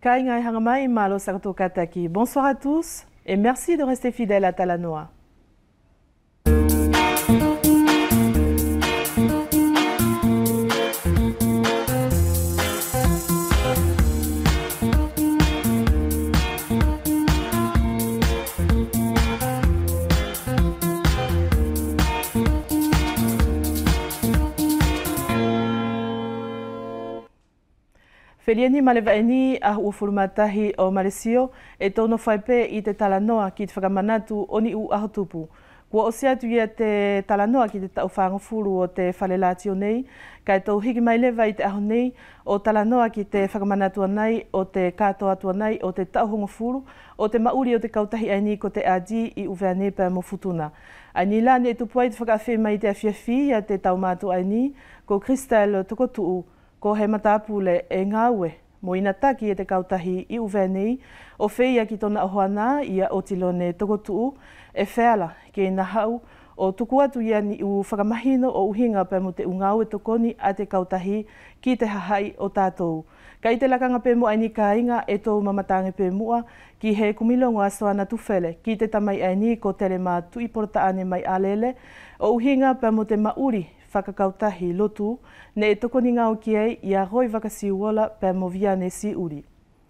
Kaingai hangamai malo sakatokataki. Bonsoir à tous et merci de rester fidèles à Talanoa. Feliani malevaini a ufurumatahi o Malesio e tono whaipe I te Talanoa ki te whakamanatu oni u ahotupu. Kua osi atu ia te Talanoa ki te tau whangafuru o te whalelati o nei, kai tau hiki mai lewa I te aho nei o Talanoa ki te whakamanatu anai o te katoa atu anai o te tau hongafuru o te mauri o te kautahi aini ko te aji I uweane pa mo futuna. Aini lani e tupuai te whakawhi mai te awhiawhi ia te tau mātu aini ko Kristel Tokotuu ko he matapule e ngāwe mo ina taki e te kautahi I uwenei o whia ki tona ohoana ia o tilone Tokotuu e wheala ki ina hau o tuku atu ia ni u whakamahino o uhinga pe mo te ungāwe tokoni a te kautahi ki te hahai o tātou. Ka I te lakanga pe mo aini ka inga e tō mamatange pe mua ki he kumilongo a soana tufele ki te tamai aini ko telema tui porta ane mai alele o uhinga pe mo te mauri whakakautahi lotu ne e tokoni ngau ki ei I a roi vakasiuola pe mo viane si uri.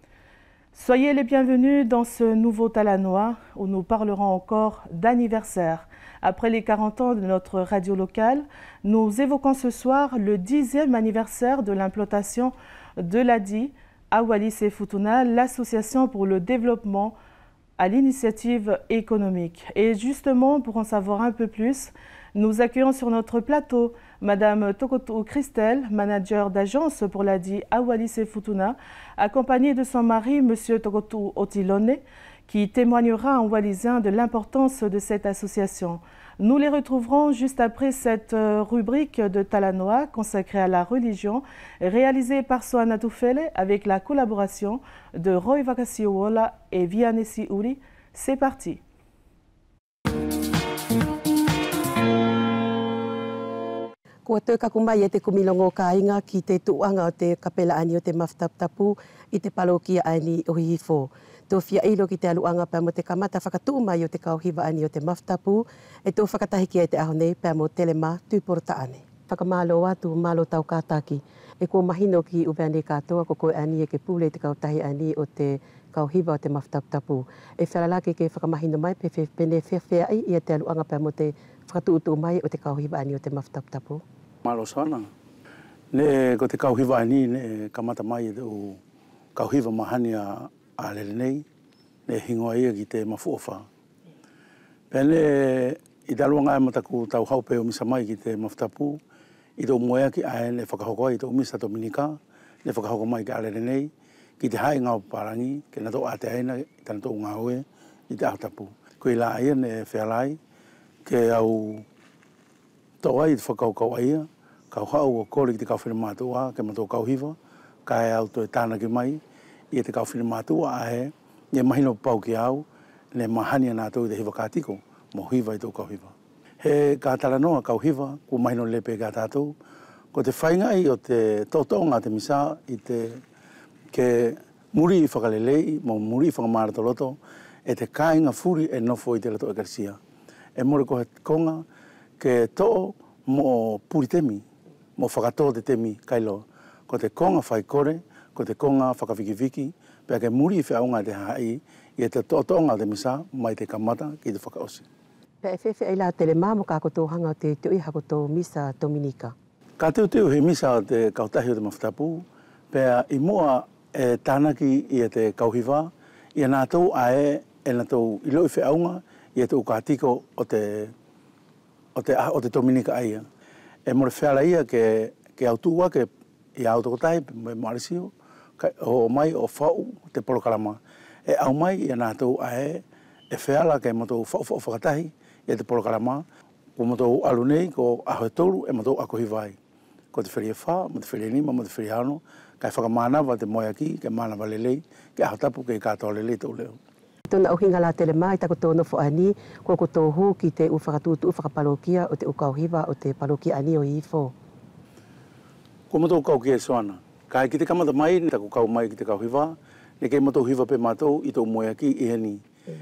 Soyez les bienvenus dans ce nouveau Talanoa où nous parlerons encore d'anniversaire. Après les 40 ans de notre radio locale, nous évoquons ce soir le 10e anniversaire de l'implantation de l'ADI à Wallis et Futuna, l'association pour le développement à l'initiative économique. Et justement, pour en savoir un peu plus, nous accueillons sur notre plateau Madame Tokotuu Kristel, manager d'agence pour l'ADI à Wallis et Futuna, accompagnée de son mari, Monsieur Tokotuu Otilone, qui témoignera en wallisien de l'importance de cette association. Nous les retrouverons juste après cette rubrique de Talanoa consacrée à la religion, réalisée par Soana Tufele avec la collaboration de Roy Vakasiuola et Viane Uri. C'est parti. Kua tō kakumai e te kumilongo ka inga ki te tuanga o te kapela ani o te maftapu I te palokia ani o hihifo. Tō whia ilo ki te aluanga pēr mo te kamata whakatuu mai o te kauhiwa ani o te maftapu e tō whakatahiki e te aho nei pēr mo telema tūporta ane. Whakamalo atu malo tau kātaki e kua mahino ki uweane katoa ko koe ani e ke pule te kautahi ani o te kauhiwa o te maftapu. E whalalake ke whakamahino mai pene whewhea I e te aluanga pēr mo te whakatuutu mai o te kauhiwa ani o te maftapu. Malo sana. Ne ko te kauhiwa ani ne kamata mai e o kauhiwa mahani a lele nei, ne hingoa ia ki te mafuofa. Pene I daluanga e mataku tau haupe o misa mai ki te maftapu, I tō moea ki ae ne whakahokoa I tō misa Dominika, ne whakahoko mai ki a lele nei, ki te hae ngau parangi, ke na tō ate aina, I tana tō ngaue, I te ahtapu. Ko I la aia ne whealai, ke au tō ai I te whakaukau aia, kau hau o kore ki te kauwhine mātua, ke mato kauhiwa, ka e au tō e tāna ki mai, I te kauwhine mātua ahe, ne mahino pau ki au, ne mahania nā tō I te hiwa kātiko, mo hiwa I tō kauhiwa. He kā Talanoa kauhiwa, ko mahino lepe kā tātou, ko te whaingai o te tōtonga te misa, I te ke muri I whakalelei, mo muri I whakamarata e te kāinga furi e nofo I te lato ekarisia. E more ko he konga, ke tō mo puritemi, mo whakatoa te temi kailo, ko te konga whaikore, ko te konga whakawikiviki, pēr ke muri I whiaunga te hai, I te tōtonga te misa, mai te kamata ki te whakaosi. Pēr e whewhi ai la telema mo kā koto hanga o te tui hako tō misa Dominika. Ka teu he misa o te kautahi o te maftapu, pēr I moa e tānaki I te kauhiwa, I nā tau ae e nā tau I loi whiaunga, I te ukātiko o te Dominika aia. E more whiala ia ke autua ke I au tokotai, me Marisio, o mai o whau te polokalama. E au mai I nā tau ae e whiala ke matou whau whakatahi I te polokalama, ko matou alu nei, ko ahoe toru e matou ako hiwai. Ko te whiri e wha, mo te whiri e nima, mo te whiri hano, kai whakamānawa te moia ki, ke mānawa lelei, ke ahotapu ke kātoa lelei tau leo. Tōna uhinga la telema I tako tō nofo ani, ko tō hū ki te uwhakatutu uwhakapalokia o te ukauhiwa o te palokia ani o hifo. Ko matou kau ki e soana. Kai ki te kamata mai, tako kau mai ki te kauhiwa, ne ke matou hiva pe matou i tō moe aki i heni.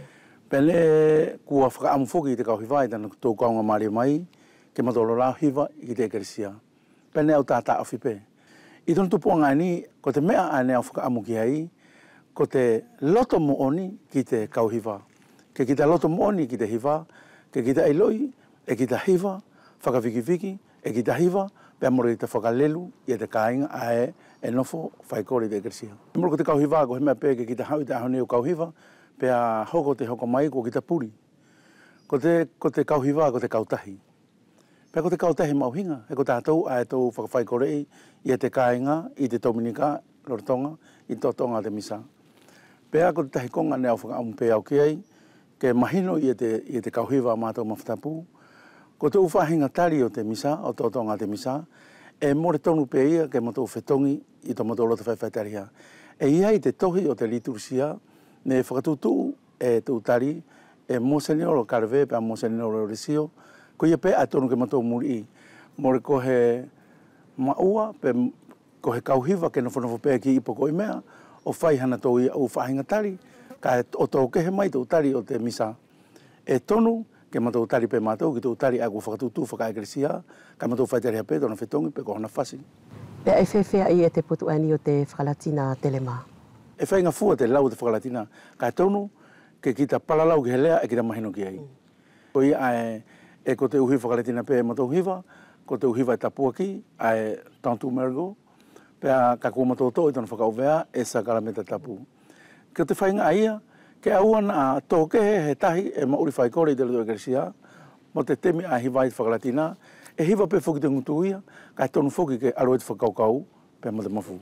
Pele kua whakaamu whoki i te kauhiva i tana tō kaunga maare mai, ke matolo la hiva i te ekeresia. Pele au tātā awhi pe. I tōna tupuanga ni, ko te mea ane au whakaamu ki ai, ko te loto mo oni ki te kauhiva. Ke ki te loto mo oni ki te hiva, ke ki te ailoi, e ki te hiva, whakawiki-wiki, e ki te hiva, pea moro i te whakalelu, i te kāinga ae, e nofo whaikore i te ekeresia. Moro ko te kauhiva, ko he mea pe ke ki te hau i te ahone o kauhiva, pea hoko te hoko mai ko ki te puri. Ko te kauhiva, ko te kautahi. Pea ko te kautahi mauhinga, e ko tātou a e tau whakawhaikorei i te kāinga, i te Dominika, Lorotonga, i tō tonga te misa. Pea ko te tahi konga ne au whakaamu pe au ki ai, ke mahino i te kauhiva mātou mawhatapu. Ko te uwhahinga tari o te misa, o tō tonga te misa, e more tonu pe ia ke matou whetongi i tō matou loto whaiwhaitariha. E ia i te tohi o te liturisia, ne whakatutu e tū tari, e Monsignor Carve, pea Monsignor Risio, ko ia pe a tonu ke matou muri i. More ko he maua, pe ko he kauhiva ke nofo pe ki ipo ko i mea, o whai hana tō ia u whahinga tari, ka o tō kehe mai tō tari o te misa. E tonu ke matou tari pe matou, ki tō tari a ku whakatutu whakaekresia, ka matou whaitariha pe tōna whetongi pe ko hana whasi. Pea e whewhea i e te putuani o te whakalatina telema. E whainga fua te lau te whakalatina, ka tonu ke kita palalau ki he lea e kita mahino ki ai. Ko ia e ko te uhi whakalatina pe e matou hiva, ko te uhiva e tapua ki, e Tantu Mergo, pea ka kua matou tō i tōna whakauvea e sa karameta tapu. Ko te whainga aia, ke auan a tō kehe he tahi e mauri whaikore i te leto ekeresia, mo te temi a hiva i te whakalatina, e hiva pe whoki te ngutuia, ka tonu whoki ke aro i te whakaukau, pe mo te mafu.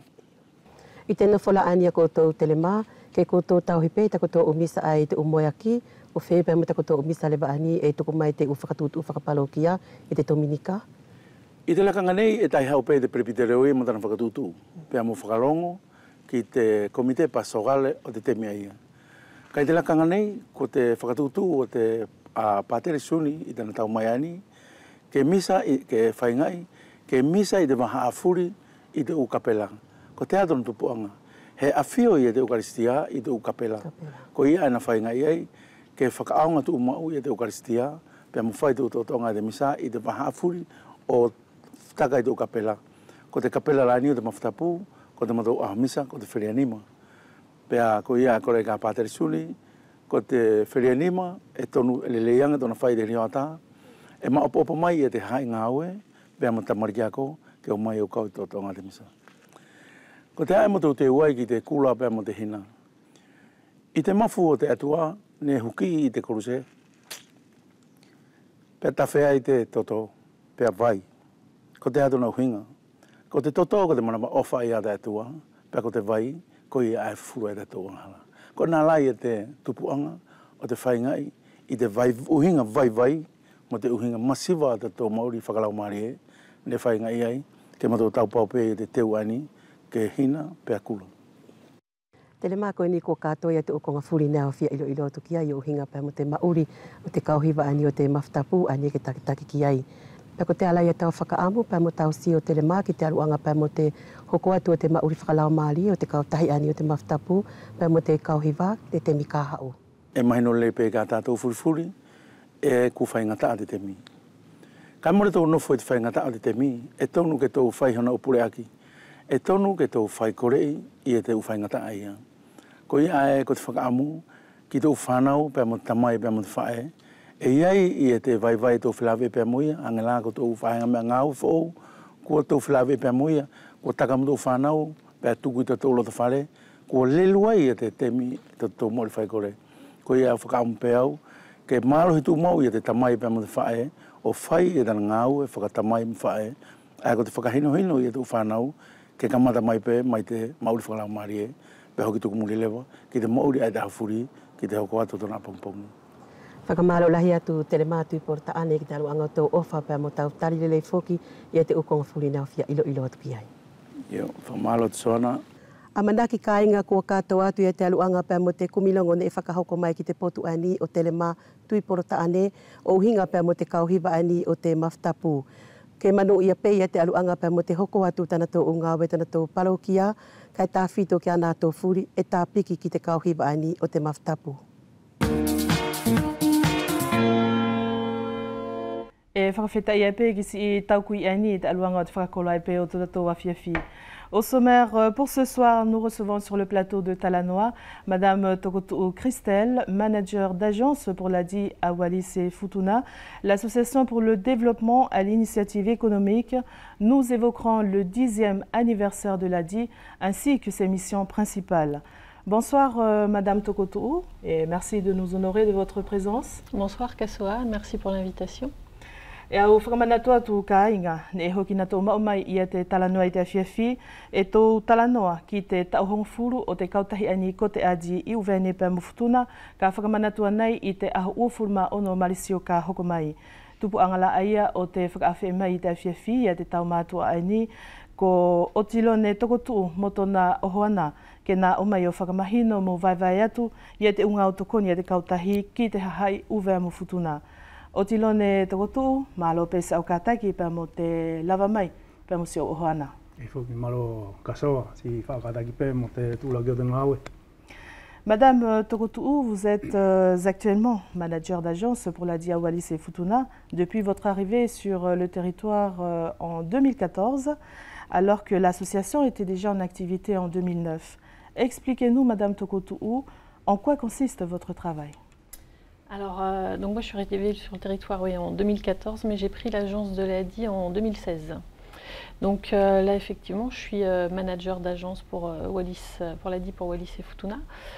I tēnā whola ania koutou telema, ke koutou tauhipe, ta koutou umisa ai te umoeaki, o whewea mo ta koutou umisa lewa ani e tuku mai te uwhakatutu uwhakapalokia i te Dominika. I te lakanga nei e tai hau pe te presbitereoi mo tana whakatutu, pea mo whakalongo ki te komite pastorale o te temia ia. Ka i te lakanga nei, ko te whakatutu o te Patere Suni i tana tau mai ani, ke misa, ke whaingai, ke misa i te maha afuri i te ukapela. Ko te atonu tupuanga, he awhio i te Eukaristia i te ukapela. Ko ia ana whaingai ai, ke whakaaonga tu umau i te Eukaristia, pea mo whai tu tonga i te misa i te maha afuri o taka i te ukapela. Ko te kapela lani o te mawhatapu, ko te matou ahamisa, ko te whirianima. Pea ko ia kore ka Patere Suni, ko te whirianima, e tonu eleleianga tona whai te rioata, e maopopo mai e te hai ngā aue, pea mo tamarikiako, ke o mai o kau i tō tonga te misa. Ko te hae motu te uai ki te kula pea mo te hina. I te mafu o te atua, ne huki i te koruse, pea tawhea i te toto, pea vai. Ko te atuna uhinga. Ko te toto, ko te manama ofa i a te atua, pea ko te vai, ko i a fura i te atua hala. Ko nā lai e te tupuanga, o te whaingai, i te vai, uhinga vai, mo te uhinga masiva te tō Māori whakalau Māori e, ne whaingai ai, ke matou tau paupe i te teu ani, ke hina pea kula. Tele mā koe ni ko kātoa ia te ukonga furi nao fia ilo tukia i o hinga pea mo te Māori o te kauhiva ani o te mawhatapu ani ke takitaki ki ai. Pea ko te alai e tau whakaamu pea mo tau si o tele mā ki te aruanga pea mo te hoko atu o te Māori whakalau Māori o te kautahi ani o te mawhatapu pea mo te kauhiva te temi kāhau. E mahino le pe ka tātou furifuri e ku whaingata a te temi. Ka more tau nofo e te whaingata a te temi e tonu ke tau whaihona o pure aki. E tonu ke tau whaikorei i e te uwhaingata aia. Ko ia e ko te whakaamu, ki tau whanau pea mo te tamai pea mo te whae, e iai i e te vai tau whilawe pea moia, angela ko tau whainga mea ngāu whao, kua tau whilawe pea moia, kua taka mo tau whanau, pea tuku i tau lota whare, kua lelua i e te temi tau mori whaikorei. Ko ia whakaamu pea au, ke mālo hitu mau i e te tamai pea mo te whae, o whai e tana ngāu e whakatamai mo whae, a ko te whakahino i e tau whanau, ke kamata mai pe, mai te Māori whakalau Māori e, pe hoki tuku muri lewa, ki te Māori ai te hawhuri, ki te hoko atu tona pongpongu. Whakamalo lahi atu tele mātu i porta ane ki te aluanga o tau ofa pea mo tau tari lelei whoki i te ukonga furi nao fia ilo atu ki ai. Io, whamalo te soana. A manaki kāinga kua kātou atu i te aluanga pea mo te kumilongo ne e whakahoko mai ki te potu ani o tele mā tui porta ane o uhinga pea mo te kauhiva ani o te mawhatapu. Ke manu ia pe ia te aluanga pe mo te hoko atu tana tō unga we tana tō parokia, kai tā whito ki ana tō furi e tā piki ki te kauhiwa ani o te maftapu. E whakawheta ia pe ki si taukui ani te aluanga o te whakakola e pe o tō tato wafiafi. Au sommaire, pour ce soir, nous recevons sur le plateau de Talanoa Madame Tokotou Christelle, manager d'agence pour l'ADI à Wallis et Futuna, l'association pour le développement à l'initiative économique. Nous évoquerons le 10e anniversaire de l'ADI ainsi que ses missions principales. Bonsoir Madame Tokotou et merci de nous honorer de votre présence. Bonsoir Kassoa, merci pour l'invitation. E au whakamanatua tu ka inga, ne hoki na tō maumai ia te talanoa i te awhiawhi, e tō talanoa ki te tauhongfuru o te kautahi ani ko te ADI i uwene pē mufutuna, ka whakamanatua nei i te aho uafuruma ono Marisio ka hokomai. Tupu angala aia o te whakawhi mai i te awhiawhi ia te taumātua ani, ko Otilone Tokotuu mo tōna ohoana, ke nā omai o whakamahino mo vaivai atu, ia te unga o tokoni ia te kautahi ki te hahai uwea mufutuna. Otilone Tokotuu, malo pe sa o kataki pa mo te lava mai, pa mo si o ohoana. E whoki malo Kassoa, si whakataki pe mo te tūlaki o te ngawe. Madame Tokotuu, vous êtes actuellement manager d'agence pour l'ADI à Wallis et Futuna depuis votre arrivée sur le territoire en 2014, alors que l'association était déjà en activité en 2009. Expliquez-nous, Madame Tokotuu, en quoi consiste votre travail? Alors, donc moi je suis arrivée sur le territoire en 2014, mais j'ai pris l'agence de l'ADI en 2016. Donc là effectivement je suis manager d'agence pour l'ADI pour Wallis et Futuna.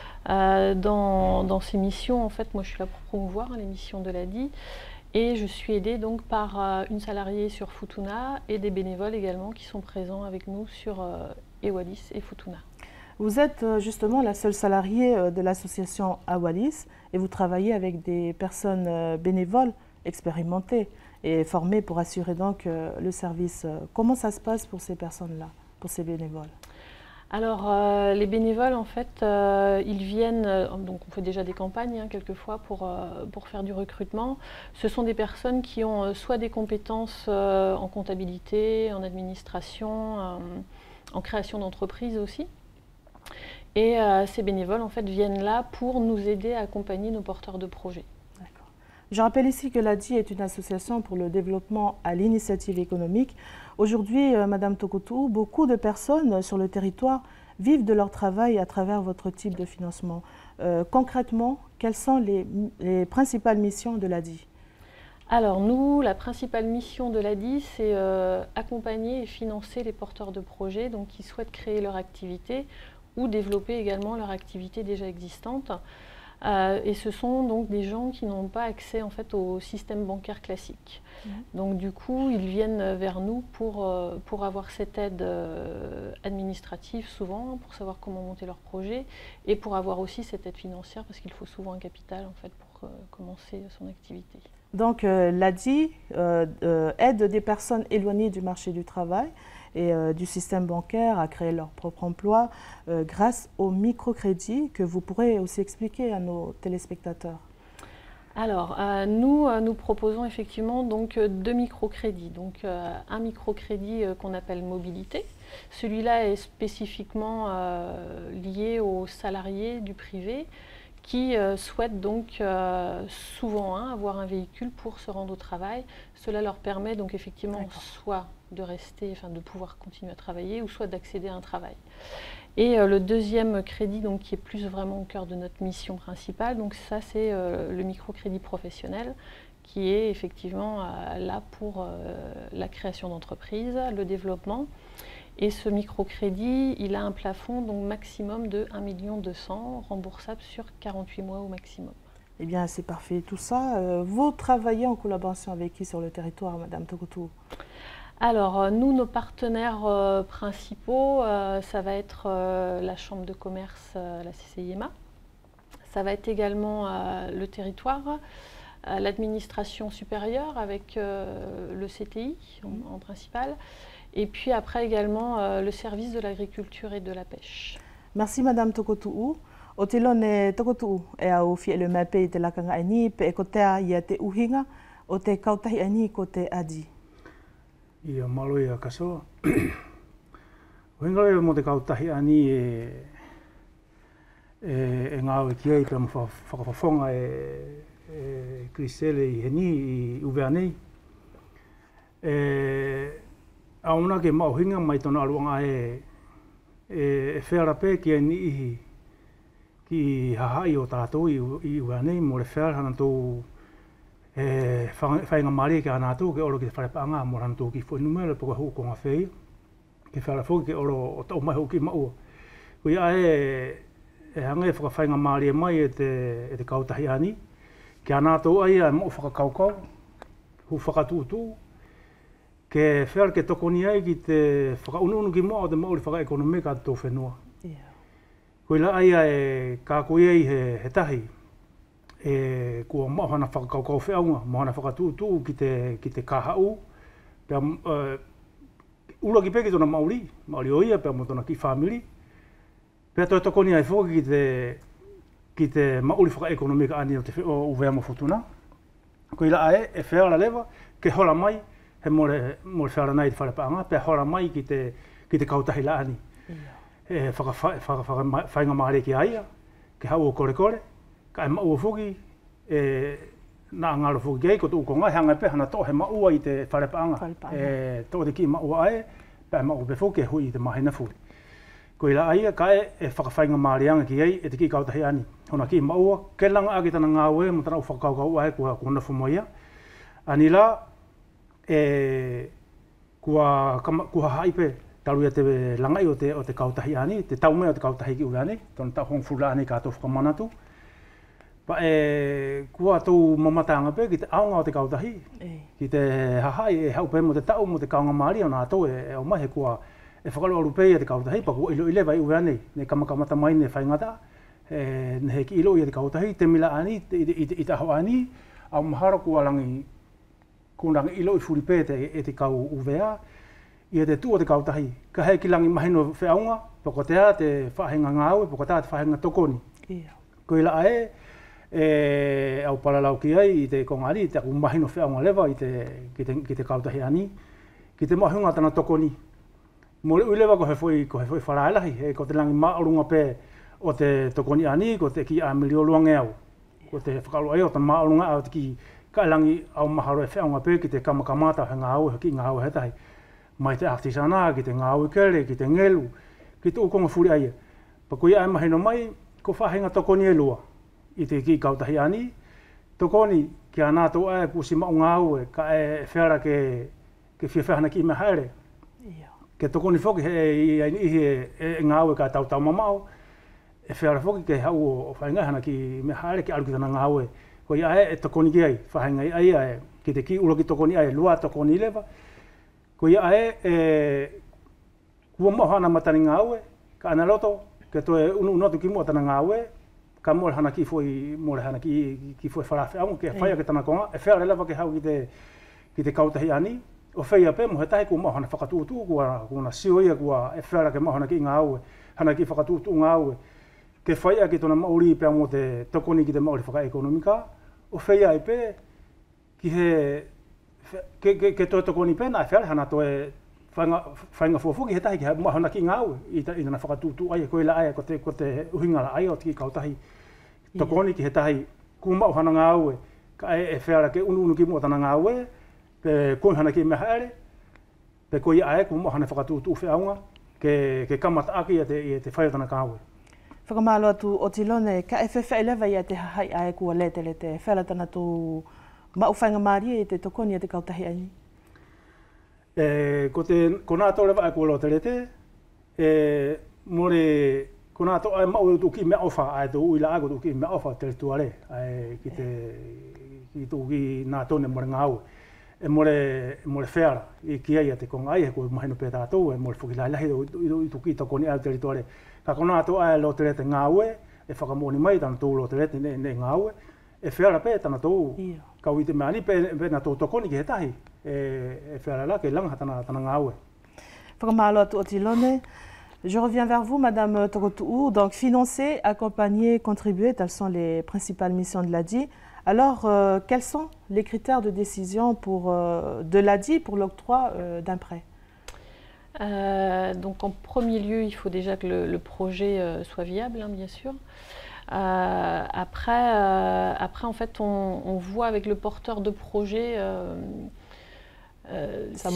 Dans ces missions, en fait, moi je suis là pour promouvoir les missions de l'ADI et je suis aidée donc par une salariée sur Futuna et des bénévoles également qui sont présents avec nous sur Wallis et Futuna. Vous êtes justement la seule salariée de l'association à Wallis et vous travaillez avec des personnes bénévoles expérimentées et formées pour assurer donc le service. Comment ça se passe pour ces personnes-là, pour ces bénévoles? Alors les bénévoles en fait ils viennent, donc on fait déjà des campagnes quelquefois pour faire du recrutement. Ce sont des personnes qui ont soit des compétences en comptabilité, en administration, en création d'entreprise aussi. Et ces bénévoles en fait viennent là pour nous aider à accompagner nos porteurs de projets. Je rappelle ici que l'ADI est une association pour le développement à l'initiative économique. Aujourd'hui, Madame Tokotuu, beaucoup de personnes sur le territoire vivent de leur travail à travers votre type de financement. Concrètement, quelles sont les principales missions de l'ADI? Alors nous, la principale mission de l'ADI, c'est accompagner et financer les porteurs de projets donc, qui souhaitent créer leur activité ou développer également leur activité déjà existante. Et ce sont donc des gens qui n'ont pas accès en fait au système bancaire classique. Donc du coup, ils viennent vers nous pour avoir cette aide administrative souvent, pour savoir comment monter leur projet et pour avoir aussi cette aide financière parce qu'il faut souvent un capital en fait pour commencer son activité. Donc l'ADI aide des personnes éloignées du marché du travail et du système bancaire à créer leur propre emploi grâce au microcrédit que vous pourrez aussi expliquer à nos téléspectateurs. Alors, nous proposons effectivement donc 2 microcrédits. Donc, un microcrédit qu'on appelle mobilité. Celui-là est spécifiquement lié aux salariés du privé qui souhaitent donc souvent avoir un véhicule pour se rendre au travail. Cela leur permet donc effectivement soit de rester, enfin de pouvoir continuer à travailler ou soit d'accéder à un travail. Et le deuxième crédit donc, qui est plus vraiment au cœur de notre mission principale, donc ça c'est le microcrédit professionnel qui est effectivement là pour la création d'entreprises, le développement. Et ce microcrédit, il a un plafond donc maximum de 1 200 000 remboursable sur 48 mois au maximum. Eh bien, c'est parfait tout ça. Vous travaillez en collaboration avec qui sur le territoire, Madame Tokotuu? Alors, nous, nos partenaires principaux, ça va être la Chambre de commerce, la CCIMA. Ça va être également le territoire, l'administration supérieure avec le CTI en principal. Et puis après également le service de l'agriculture et de la pêche. Merci Madame Tokotuu. O te lone Tokotuu e au fie le mape i te lakanga ani pe e kotea i a te uhinga o te kautahi ani ko te ADI. Ia malo ia kasoa. Wenga mo te kautahi ani e ngā o ki ei pe mo whakafonga Krisele i heni i uvea nei. Auna ke mauhinga mai tona aluanga e whera pe ki ni ihi ki hahai o tātou i uvea nei mo le whera hana tō whainga maria ki ana tō ke oro ki te wharepaanga mo hana tō ki whainumea le poka huko ngā whea ke whera whoki ke oro o tau mai hoki maua. Kui ae hanga e whakawhainga maria mai e te kautahi ani ki ana tō ai a mo whakakaukau hu whakatūtū ke whera ke tokoni ai ki te whakaununu ki moa o te mauri whakaekonomika tō whenua. Kui la ai e kākoi ai he tahi kua mohana whakakaukau whiaunga, mohana whakatūtū ki te kahau pia ura ki peki tona Maori oia pia mo tona ki whamiri pia toi tokoni ai whoki ki te mauri whakaekonomika ani o uvea mo whutuna. Kui la ai e whera lewa ke hora mai he more whera nei te wharepaanga pia hora mai ki te kautahi la ani. Whainga maare ki aia, ke hau o kore ka e maua whuki nā ngaro whuki ei, ko tō uko ngai hanga pe hana tō he maua i te wharepaanga. Tō te ki maua ai, pe maua pe whuki e hui i te mahina whuki. Ko i la aia, ka e whakawhainga maarianga ki ei, e te ki kautahi ani. Hona ki maua, ke langa ake tana ngā ue, mo tana u whakaukau ai, kua nafu moia. Ani la, kua haipe, taru ia te langai o te kautahi ani, te taumea o te kautahi ki uleani, tona tau hong fura ani kātou whakamanatu. Pa kua tau mamatanga pe ki te aonga o te kautahi, ki te hahai e hau pe mo te tau mo te kaonga maari o nā tau e o mahe kua e whakalo arupei e te kautahi, pa kua ilo ilewa i uleani, ne kamakamata mai ne whaingata, ne he ki ilo i te kautahi, te mila ani, i te aho ani, au mahara kua rangi ilo i furipe e te kau uvea, i te tu o te kautahi, ka hei ki langi mahino whiaunga, poko te te whahenga ngāue, poko te whahenga tokoni. Ko i la au paralau ki ai i te kongari, te aku mahino whiaunga lewa ki te kautahi ani, ki te mahunga tana tokoni. Mo le uilewa ko he whoi wharaelahi, ko te langi maarunga pe o te tokoni ani, ko te ki a milioluange au. Ko te whakalu ai o te maarunga au te ki ka langi au maharo e whiaunga pe ki te kamakamata he ngāue, ki ngāue he tahi. Mai te artisana, ki te ngāue kere, ki te ngelu, ki te ukonga furi aia. Pa kui ai mahino mai, ko whahenga tokoni e lua. I te ki kautahi ani, tokoni ki a nātou ai kusi mau ngāue, ka e whera ke whiawhana ki me haere. Ke tokoni whoki e ngāue ka tau mamau, e whera whoki ke hau o whainga hana ki me haere ki aru ki tana ngāue. Ko i ai e tokoni ki ai, whahenga i ai, ki te ki uro ki tokoni ai, lua tokoni lewa. Ko ia kua mohana matani ngāue, ka ana roto, ke toe unotu ki mua tana ngāue, ka mōre hana ki fwoi wharawhiaunga, ke whaia ke tana konga, e whea relewa ke hau ki te kautahi ani, o whaia pe mo he tahi kua mohana whakatūtū, kua na sioia kua e whea ke mohana ki ngāue, hana ki whakatūtū ngāue, ke whaia ki tona mauri pia mo te tokoni ki te mauri whakaekonomika, o whaia e pe, ki he ke toi tokoni pena e whare hana toi whainga fuafuki he tahi ki mahana ki ngāue i tana whakatūtū ai koe la ai ko te uhinga la ai o tiki kautahi tokoni ki he tahi ku mau hana ngāue ka e whare ke unu ki mua tana ngāue pe koe hana ki me haere pe koe ai ku mau hana whakatūtū whiaunga ke kamata aki i te whaia tana kāue. Whakamalo atu o Tilone, ka e whewhaelewa i te hahai ai kua lete whera tana tū mauwhainga maari e te tokoni e te kautahi ani? Ko nā tō rewa e kua lo te rete, ko nā tō ai mau tu ki mea ofa, ai tō uila ai tu ki mea ofa te tuare, ki tō ki nā tōne more ngāue. E more whera i ki ai te konga ai, ko mahino pē tātou, e more whukilailahi i tu ki tokoni ai te tuare. Ka ko nā tō ai lo te rete ngāue, e whakamoni mai tana tō lo te rete ne ngāue, e whera pē tana tō. Kau i te mea ni pēna tō tokoni ki he tahi, e whera la ke langa tana ngāue. Whakamalo atu o Tilone. Je reviens vers vous, Madame Tokotou. Donc, financer, accompagner, contribuer, telles sont les principales missions de l'ADI Alors, quels sont les critères de décision de l'ADI pour l'octroi d'un prêt? Donc en premier lieu, il faut déjà que le projet soit viable, hein, bien sûr. Après, en fait, on voit avec le porteur de projet sa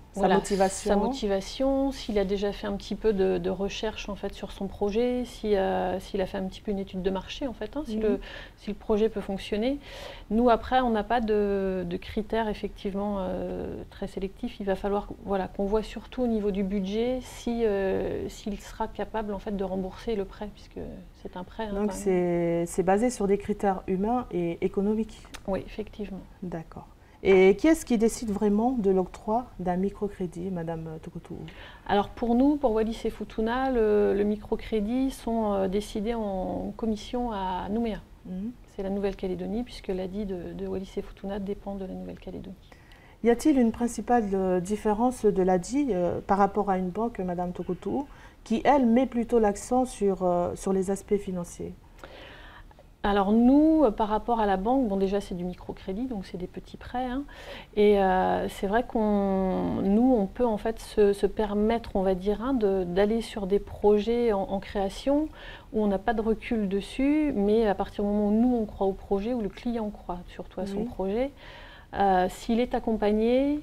motivation, s'il a déjà fait un petit peu de recherche en fait sur son projet, s'il a fait un petit peu une étude de marché en fait, hein, si le projet peut fonctionner. Nous après, on n'a pas de critères effectivement très sélectifs. Il va falloir qu'on voit surtout au niveau du budget s'il sera capable en fait de rembourser le prêt, puisque c'est un prêt. Donc c'est basé sur des critères humains et économiques. Oui, effectivement. D'accord. Et qui est-ce qui décide vraiment de l'octroi d'un microcrédit, Madame Tokotou? Alors pour nous, pour Wallis et Futuna, le microcrédit sont décidés en commission à Nouméa. C'est la Nouvelle-Calédonie, puisque l'ADI de Wallis et Futuna dépend de la Nouvelle-Calédonie. Y a-t-il une principale différence de l'ADI par rapport à une banque, Madame Tokotou, qui, elle, met plutôt l'accent sur les aspects financiers? Alors nous, par rapport à la banque, bon déjà c'est du microcrédit, donc c'est des petits prêts, hein, et c'est vrai on peut en fait se permettre, on va dire, hein, d'aller sur des projets en création où on n'a pas de recul dessus, mais à partir du moment où nous on croit au projet, où le client croit surtout à son projet, s'il est accompagné,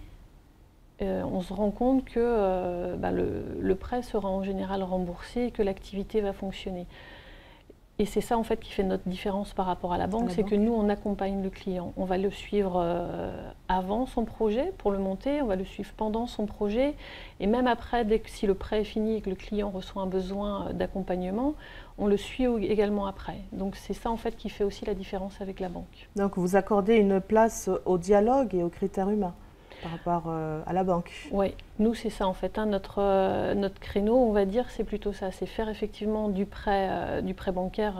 on se rend compte que le prêt sera en général remboursé et que l'activité va fonctionner. Et c'est ça en fait qui fait notre différence par rapport à la banque, c'est que nous on accompagne le client. On va le suivre avant son projet pour le monter, on va le suivre pendant son projet, et même après, si le prêt est fini et que le client reçoit un besoin d'accompagnement, on le suit également après. Donc c'est ça en fait qui fait aussi la différence avec la banque. Donc vous accordez une place au dialogue et aux critères humains par rapport à la banque. Oui, nous c'est ça en fait, hein. Notre créneau, on va dire, c'est plutôt ça, c'est faire effectivement du prêt bancaire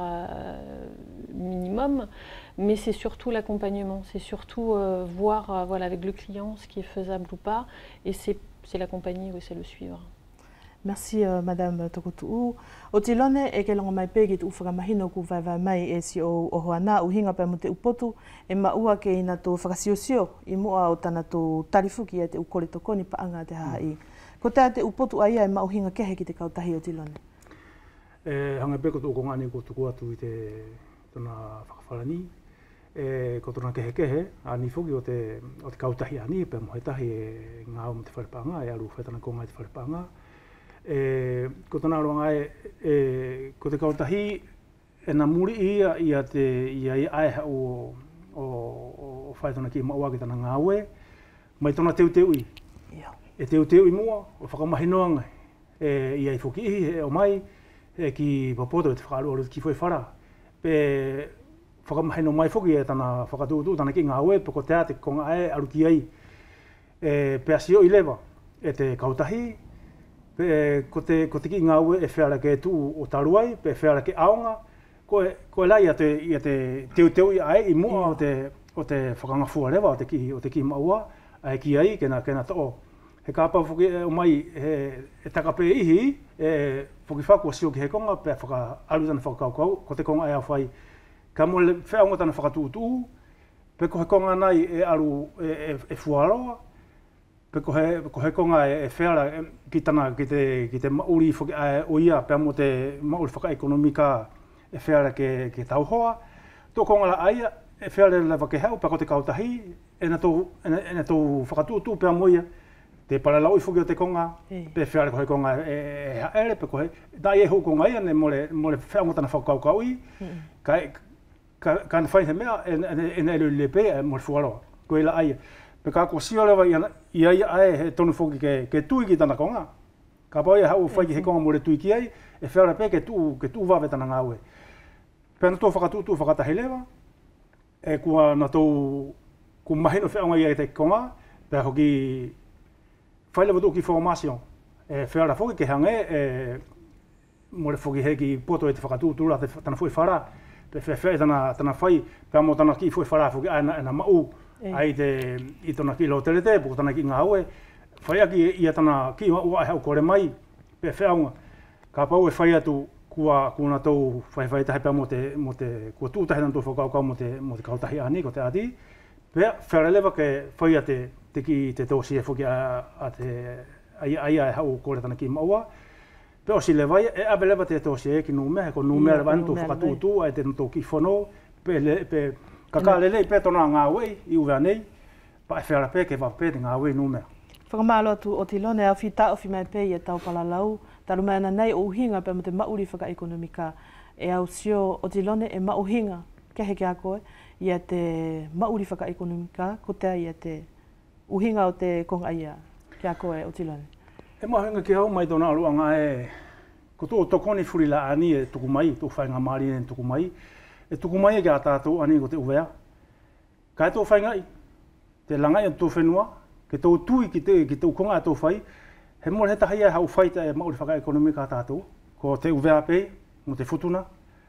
minimum, mais c'est surtout l'accompagnement, c'est surtout voir avec le client ce qui est faisable ou pas, et c'est l'accompagner, oui, c'est le suivre. Merci Madame Tokotuu. O tilone e ke longa mai pegi tu whakamahino ku vai mai e si o hoana u hinga pa mo te upotu e maua ke ina tō whakasiosio i mua o tana tō tarifuki e te ukore tokoni paanga te haai. Ko te upotu aia e mau hinga kehe ki te kautahi o tilone? Hanga peko tō kongani ko tuku atu i te tōna whakawharani. Ko tōna kehe ani whuki o te kautahi ani pe mo he tahi e ngā o mo te wharepaanga e aru whetana ko ngai te wharepaanga. Ko tōna aroanga ko te kautahi e nā muri ia i aiha o whai tōna ki maua ki tana ngāwe, mai tōna teu i. E teu i mua, o whakamahinoanga, ia i whuki ihi o mai, ki papoto e te whakaru ki whai whara. Pe whakamahino mai whuki e tana whakatūtū tana ki ngāwe, pe ko te ate konga ai aru ki ai. Pe asio i lewa, e te kautahi, ko te ki ngāwe e whera ke tū o taruai, pe whera ke aonga, ko lai ia te teu i ai i mua o te whakangafua rewa o te ki maua, ai ki ai kena tō. He kāpau whuki o mai e takape ihi, whuki whakua sio ki he konga, pe aru tana whakakaukau, ko te konga e a whai. Ka mo le wheaunga tana whakatūtū, pe ko he konga nai e aru e fuaroa, pe ko he konga e whera ki te mauri whuki o ia, pe mo te mauri whakaekonomika e whera ke tauhoa. Tō konga la aia, e whera lewa ke hau, pe ko te kautahi, e na tō whakatūtū pe mo ia, te paralau i whuki o te konga, pe whera ko he konga e haere, pe ko he, dai e hou konga ia, ne mo le wheaunga tana whakaukau i, ka whai he mea, e na elu lepe, mo le fuaroa, ko e la aia. Pe ka ko sio lewa ia ai he tonu whuki ke tui ki tana konga. Ka pau ia hau whai ki he konga mo le tui ki ai, e whera pe ke tū wawe tana ngāwe. Pe na tō whakatūtū whakatahi lewa, e kua na tō ku mahino wheaunga ia te konga, pe hoki whai lewa tō ki formation. E whera whuki ke hange, mo le whuki he ki poto e te whakatūtū la tana whui whara, pe whai tana whai, pe mo tana ki whui whara whuki aina mau, ai i tōna ki lo terete, poko tana ki ngā haue, whai aki ia tana ki ua e hau kore mai, pe wheaunga. Ka pau e whai atu kua kuna tau whai tahi pia mo te kua tūtahi nan tō whakaukau mo te kautahi ani ko te ati. Pea wherelewa ke whaia te ki te tō sia whuki a te aia e hau kore tana ki maua. Pea o si lewai e awelewa te tō sia e ki numea, ko numea lewa anto whakatūtū ai te tō ki whono. Pe kakalelei pe tona ngā wei i uwea nei, pa e whera pe ke wape te ngā wei numea. Whakamalo atu o Tilone au whita o whimai pe i e tau palalau, taru mai ana nei o uhinga pe mo te mauri whakaekonomika e au sio o Tilone e mauhinga kehe ke a koe i a te mauri whakaekonomika ko te ai a te uhinga o te konga ia ke a koe o Tilone. E mauhinga ki hau mai tona aluanga e ko tō tokoni furila ani e tuku mai, tō whainga maari e tuku mai, e tuku mai e ki a tātou ani ko te uwea. Kai tō whaingai, te langai o tō whenua, ke tō tui ki tō konga a tō whai, he mōre he tahi e hau whaita e mauri whakaekonomika a tātou, ko te uwea pei, mo te futuna,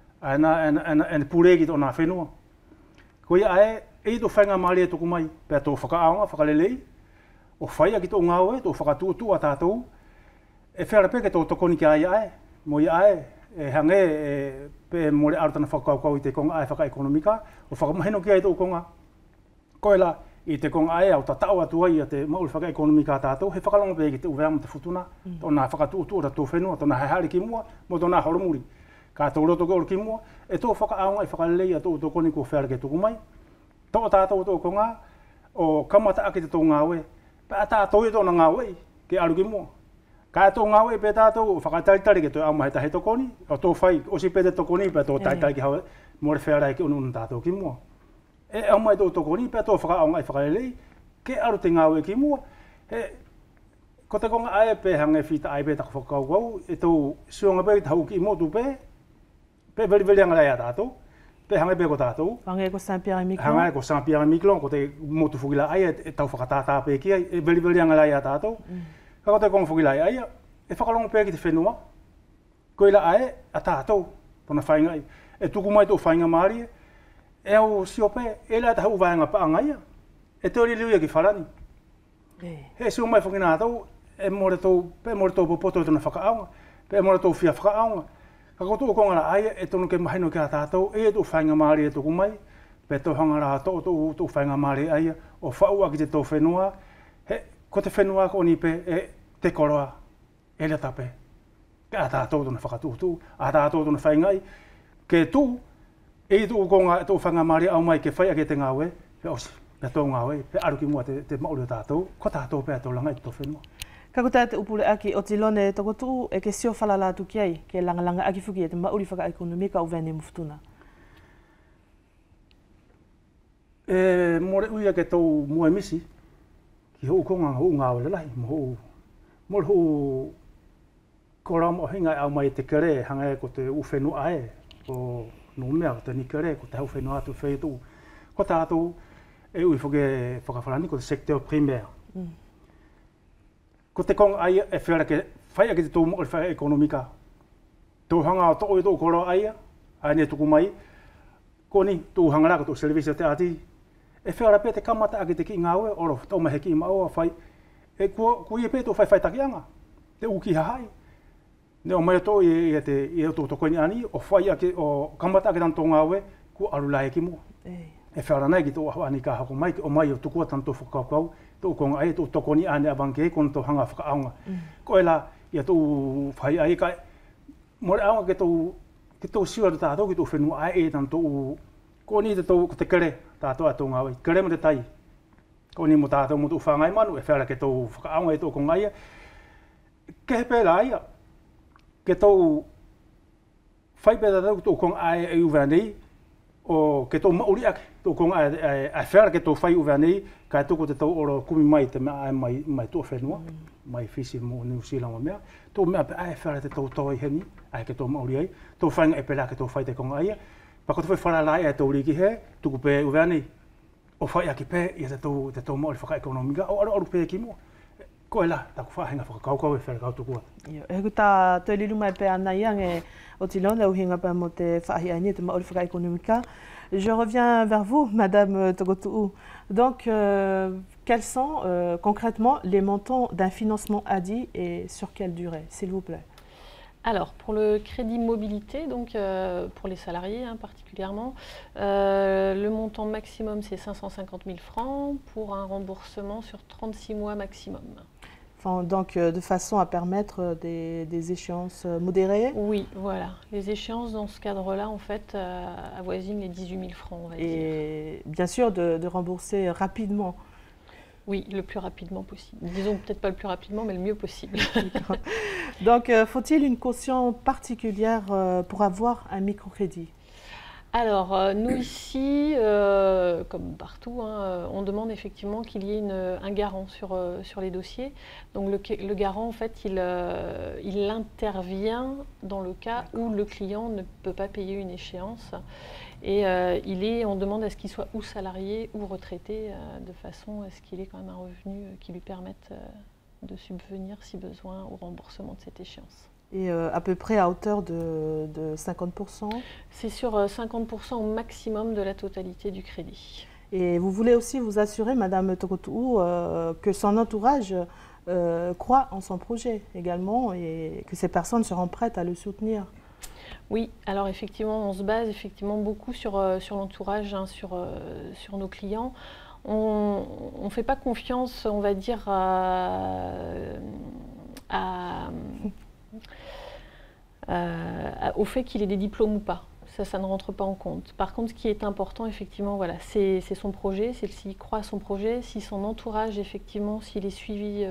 ane pūre ki tō nā whenua. Ko ia e tō whainga maari e tuku mai, pēr tō whakaaonga, whakalelei, o whaia ki tō ngāwe, tō whakatūtu a tātou, e whera pe ke tō tokoni ki ai, mo ia e hange pe mōre arutana whakaukau i te konga ai whakaekonomika, o whakamaheno ki ai tō konga. Koela, i te konga ai au tatau atu ai a te mauri whakaekonomika a tātou, he whakalonga pe ki te uwea mo te futuna, tōna whakatūtu o tō whenua, tōna haihari ki mua, mo tōna horomuri. Ka tō roto ki oro ki mua, e tō whakaaonga i whakalelei a tō tokoni ko whera ke tuku mai. Tō tātou tō konga, o kamata ake te tō ngāwe, pe a tātou i tōna ngāwe ke aru ki mua. Ka tō ngāwe pe tātou whakataritari ke tō au mahi tahi tokoni, o tō whai, o si pe te tokoni, pe tō taritari ki hawe, mōre whera ke unu tātou ki mua. E au mai tō tokoni, pe tō whakaaonga i whakalelei, ke aru te ngāwe ki mua. Ko te konga ae pe hange whita ai pe tako whakaukau, e tō sionga pe tau ki motu pe veri anga rei a tātou, pe hange pe ko tātou. Hange ko Saint-Pierre-et-Miquelon. Hange ko Saint-Pierre-et-Miquelon, ko te motu whukila ai e tau whakatātā pe ki ai, e veri anga rei a tātou. Ka ko te konga whukila ai, e whakalonga pe ki te whenua, ko ila ae a tātou, tona whainga ai. E tuku mai tō whainga maari, e au siope, e lea te hau vāinga pa angaia, e te ori liuia ki wharani. He sio mai whakina tātou, e more tō popoto tona whakaaonga, pe more tō whia whakaaonga. Ka koto o kongara aia e tonu ke mahino ki a tātou, e tō whainga maari e tuku mai, pe tō hangara tō whainga maari aia, o whaua ki te tō whenua, ko te whenua ko ni pe e te koroa, e le tape. Ke a tātou tona whakatūtu, a tātou tona whaingai, ke tū, e tō konga tō whainga maari au mai ke whaia ke te ngāwe, pe osi, pe tō ngāwe, pe aru ki mua te mauri o tātou, ko tātou pe a tō langa i tō whenua. Ka kota te upule aki o Tilone toko tu e ke sio whalala atu ki ai, ke langa aki fuki e te mauri whakaekonomika o vene mufutuna. More uia ke tau mua misi, ki hou konga hou ngāwe lelahi, more hou korama o hingai au mai te kere hangai ko te uwhenu ae, ko numea ko te ni kere, ko te hau whenu atu whaitu. Ko tātou e ui whakawharani ko te secteur primaire. Ko te konga aia e whera ke whaia ki te tō mo whaia ekonomika. Tō hanga o tō i tō koro aia, aia tuku mai, ko ni tō hangara ko tō service o te ati. E whera pe te kamata ake te ki ngāwe, oro tō mahe ki maua whai. E ko i pe tō whai taki anga, te uki hahai. Ne o mai tō i tō tokoni ani, o whai ake, o kamata ake tanto ngāwe, ko arulai ki mua. E whera nei ki tō ahwani ka hako mai, o mai o tukua tanto whakaukau, tō konga ai, tō tokoni ane abanke, kono tō hanga whakaaonga. Ko e la, ia tō whai ai kai, more aonga ke tō siwa tātou, ki tō whenua ai e tan tō, ko ni ko te kere tātou a tō ngāwai, kere mo te tai. Ko ni mo tātou mo tō whangai manu, e whera ke tō whakaaonga e tō konga ia. Ke he pēra aia, ke tō whai pēra tātou tō konga ai e uwea nei, o ke tō mauri ake, tō konga ai whera ke tō whai uwea nei, kai tōko te tau oro kumi mai te mea ai mai tō whenua, mai whisi mo New Zealand o mea, tō mea pe ai whera te tau tōi heni, ai ke tō mauri ai, tō whainga e pera ke tō whai te konga aia, pa ko te whai wharalai ai tō riki he, tuku pe uwea nei, o whai ake pe ia te tō mauri whakaekonomika, o aru pe ki mua. Ko e la, taku whahenga whakakaukau e whera kau tukua. E kuta toi lilu mai pe ana iange o Tilone, au hinga pa mo te whaahi aini te mauri whakaekonomika. Je reviens vers vous, Madame Togotou. Donc, quels sont concrètement les montants d'un financement ADI et sur quelle durée, s'il vous plaît? Alors, pour le crédit mobilité, donc pour les salariés particulièrement, le montant maximum c'est 550 000 francs pour un remboursement sur 36 mois maximum. Enfin, donc, de façon à permettre des échéances modérées. Oui, voilà. Les échéances dans ce cadre-là, en fait, avoisinent les 18 000 francs, on va dire. Et bien sûr, de rembourser rapidement. Oui, le plus rapidement possible. Disons peut-être pas le plus rapidement, mais le mieux possible. Donc, faut-il une caution particulière pour avoir un microcrédit? Alors, nous ici, comme partout, on demande effectivement qu'il y ait un garant sur les dossiers. Donc le garant, en fait, il intervient dans le cas où le client ne peut pas payer une échéance. Et on demande à ce qu'il soit ou salarié ou retraité, de façon à ce qu'il ait quand même un revenu qui lui permette de subvenir, si besoin, au remboursement de cette échéance. Et à peu près à hauteur de 50%? C'est sur 50% au maximum de la totalité du crédit. Et vous voulez aussi vous assurer, Madame Tokotou, que son entourage croit en son projet également et que ces personnes seront prêtes à le soutenir. Oui, alors effectivement, on se base effectivement beaucoup sur l'entourage, sur nos clients. On ne fait pas confiance, on va dire, au fait qu'il ait des diplômes ou pas. Ça ne rentre pas en compte. Par contre, ce qui est important, effectivement, voilà, c'est son projet, c'est s'il croit à son projet, si son entourage, effectivement, s'il est suivi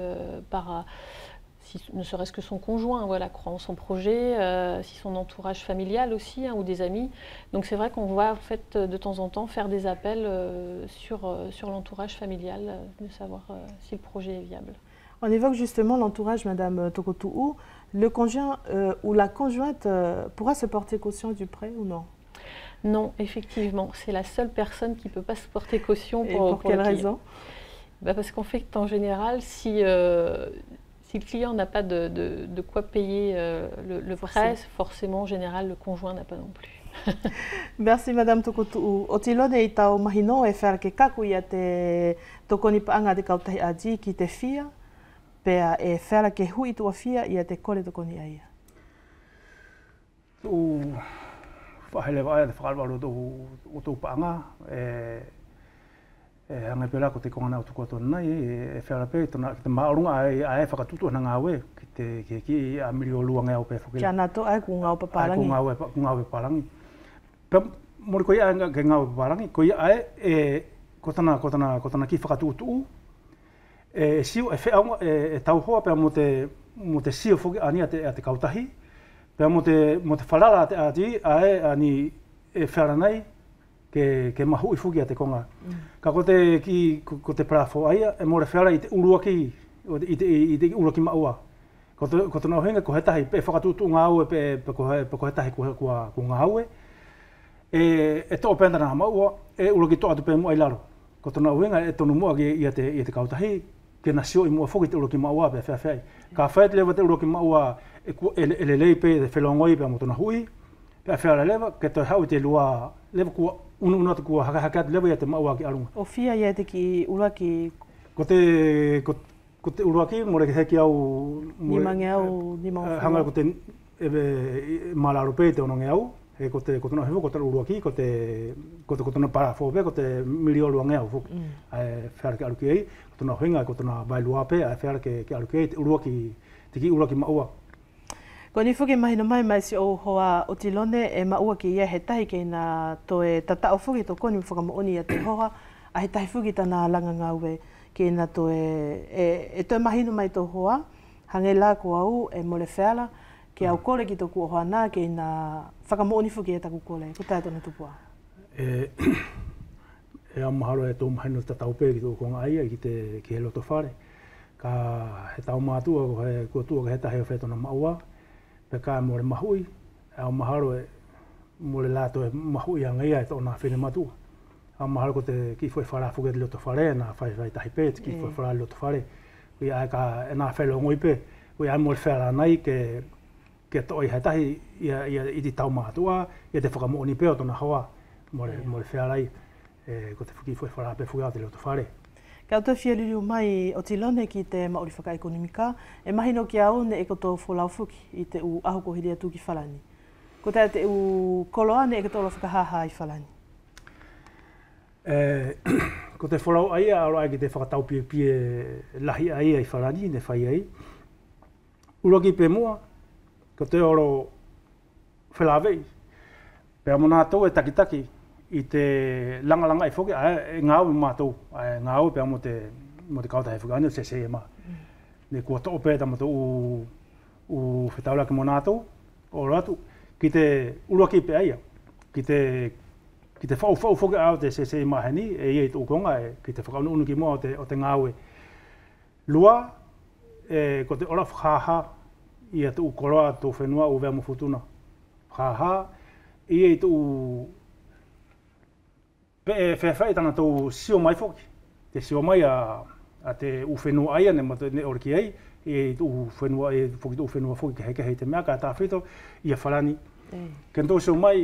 ne serait-ce que son conjoint, voilà, croit en son projet, si son entourage familial aussi, ou des amis. Donc c'est vrai qu'on va, en fait, de temps en temps, faire des appels sur l'entourage familial, de savoir si le projet est viable. On évoque justement l'entourage, Madame Tokotou. Le conjoint ou la conjointe pourra se porter caution du prêt ou non? Non, effectivement. C'est la seule personne qui ne peut pas se porter caution pour quelle raison? Parce qu'en fait, en général, si le client n'a pas de quoi payer le prêt, forcément, en général, le conjoint n'a pas non plus. Merci, Madame Tokotou. Otilone i tau mahino e whara ke kaku ia te tokoni paanga te kautahi aji ki te whia. Pea e whera ke hui tua whia ia te kore tokoni aia. Tu whahele waia te whakalwaro o tō paanga. Hanga pera ko te kongana o tuku atona nei, e whera pe, ki te maorunga a e whakatutu ana ngā we, ki a miri o lua ngā o pe whakere. Kia nato ai ku ngā o paparangi. Ku ngā o paparangi. Pea mori ko ia ke ngā o paparangi, ko ia ai ko tana ki whakatutu sio e wheaunga e tauhoa pea mo te sio whoki ani a te kautahi. Pea mo te whalala te ati ani e whera nei ke mahu i whuki a te konga. Ka ko te parafo aia e more whera i te uruaki, i te uruaki maua. Ko tana ohenga ko hetahi pe whakatutu ngā aue pe ko hetahi ko ngā aue. E tō pendana maua e uruaki tō atu pe mua i laro. Ko tana ohenga e tonu mua i te kautahi. Ke na sio i mua whoki te uroki maua pe whewhai. Ka whai te lewa te uroki maua e lelei pe te whelongoi pe motona hui. Pe whewhai lewa, ke te hau te lua lewa kua unu te kua haka te lewa i te maua ki arunga. O whia ia te ki uraki? Ko te uraki, more ke heki au... Nimange au, nimange hanga ko te malaro pe te ononge au. Ko tona hewa, ko te uraki, ko tona parafo ko te miriolu ange au. Whewhai ke aruki ei. Tuna hoinga ko tuna bailua pe a whera ke aruke te uraki maua. Ko ni whuki mahina mai si o hoa Otilone e maua ki ia he tahi kei nā toe tatao whuki to koni whakamaoni a te hoa a he tahi whuki tana langa ngāue kei nā toe e toi mahina mai to hoa hange la ko au e mole whera ke au kore ki toku o hoa nā kei nā whakamaoni whuki e taku kore. Ko tae tona tupua? E amaharo e tō mahino te tau pē ki tō konga aia ki he loto whare. Ka he tau mātua ko tua ka he tahi o whetona maua. Pe ka more mahui. E amaharo e more lato e mahui a ngeia e tōna whene matua. Amaharo ko te ki whai whara whuke te loto whare, nā whai tahi pē, ki whai whara loto whare. Kui ai ka e nā whelo ngoi pē. Kui ai more whera nei ke toi he tahi i ti tau mātua, i te whakamooni pē o tōna hoa. More whera ai. Ko te whuki whai whara pe whuki a te loto whare. Ka to fia lulu mai o tilone ki te maori whakaekonomika, e mahino ki au ne e koto wholaufuki i te u aho ko hiri atu ki whalani. Ko te u koloane e koto whakahaha i whalani. Ko te wholau ai a aro ai ki te whakatau pie lahi ai ai whalani, ne whai ai. Uroki pe mua, ko te oro whelawei. Pea mona tau e takitaki i te langa i whoki, e ngāu i mātou, ngāu pea mo te kautahe whukani o se maa. Ne kua to opeta mo te u whetaula ki mona tau, o ratu, ki te uroki pe aia, ki te whau whoki au te se maa heni, e iei tō konga, ki te whakaunu unu ki mua o te ngāu e. Lua, ko te ora whakaha, ia tō koroa tō whenua o vea mo futuna. Whakaha, iei tō whewhai tana tō sio mai whoki. Te sio mai a te uwhenua aia ne oriki ai, e tō whenua whoki ke hei te mea ka tā whito, ia whalani. Ken tō sio mai,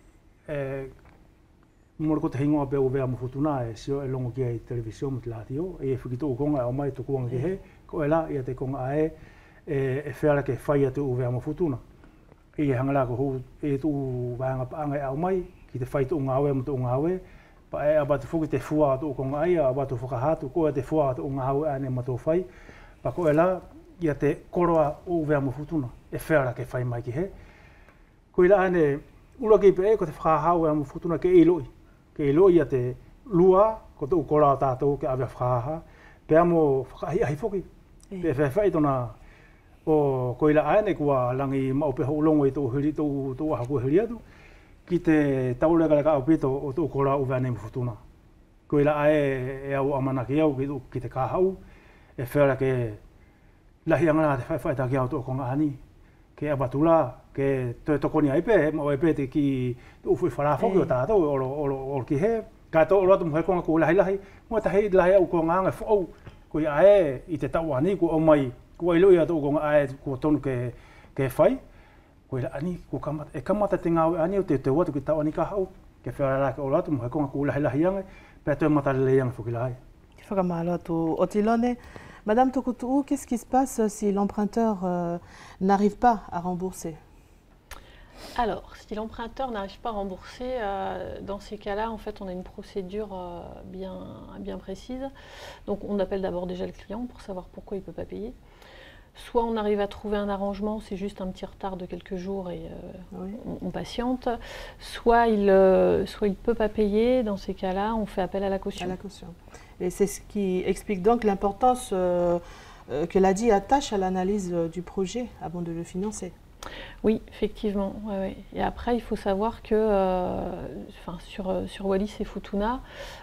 mora ko te hingoa pe o vea mo futuna, e sio e longo ki ai televisio mo te latio, e whiki tō konga o mai tō kuanga ki he, ko e la ia te konga ae, e whera ke whai atu o vea mo futuna. E hangala ko hou, e tō vāanga paanga au mai, ki te whai tō ngāwe mo tō ngāwe, pa e abatu whuki te fua tō konga ai, abatu whakahatu, ko e te fua tō ngāwe ane ma tō whai, pa ko e la, ia te koroa o vea mo futuna, e whera ke whai mai ki he. Ko i la ane, ura ki pe e, ko te whakahau vea mo futuna ke iloi. Ke iloi ia te lua, ko tō koroa tātou ke awea whakaha, pe amo whakahi whuki, pe whai tōna, o ko ila aene kua langi maupeho ulongo i tō hiri tō aha kua hiri atu ki te taurega ka opito o tō kora o vane mfutuna. Ko ila ae e au amana ki au ki te kahau e whera ke lahi angana te whaiwhaita ki au tō konga ani ke abatula ke tō tokoni aipe mo aipe te ki tō ufui wharafoki o tātou o ki he ka tō ora tu mhe konga ko lahi mo ta hei lahi au konga anga whau ko ia ae i te tau ani ko o mai kua ilo ia tō konga ae kua tonu ke whai, kua ila ani, kamata te ngāwe ani o te watu ki tau ani ka hau, ke whera rake o ratu, mohe konga kua lahi ange, pēr tō matarele ange whukilai. Whakamalo atu o Tilone. Madame Tokotou, qu'est-ce qui se passe si l'emprunteur n'arrive pas à rembourser? Alors, si l'emprunteur n'arrive pas à rembourser, dans ces cas-là, en fait, on a une procédure bien précise. Donc, on appelle d'abord déjà le client pour savoir pourquoi il ne peut pas payer. Soit on arrive à trouver un arrangement, c'est juste un petit retard de quelques jours et on patiente. Soit il ne peut pas payer, dans ces cas-là, on fait appel à la caution. Et c'est ce qui explique donc l'importance que l'ADI attache à l'analyse du projet avant de le financer. Oui, effectivement. Ouais. Et après, il faut savoir que sur Wallis et Futuna,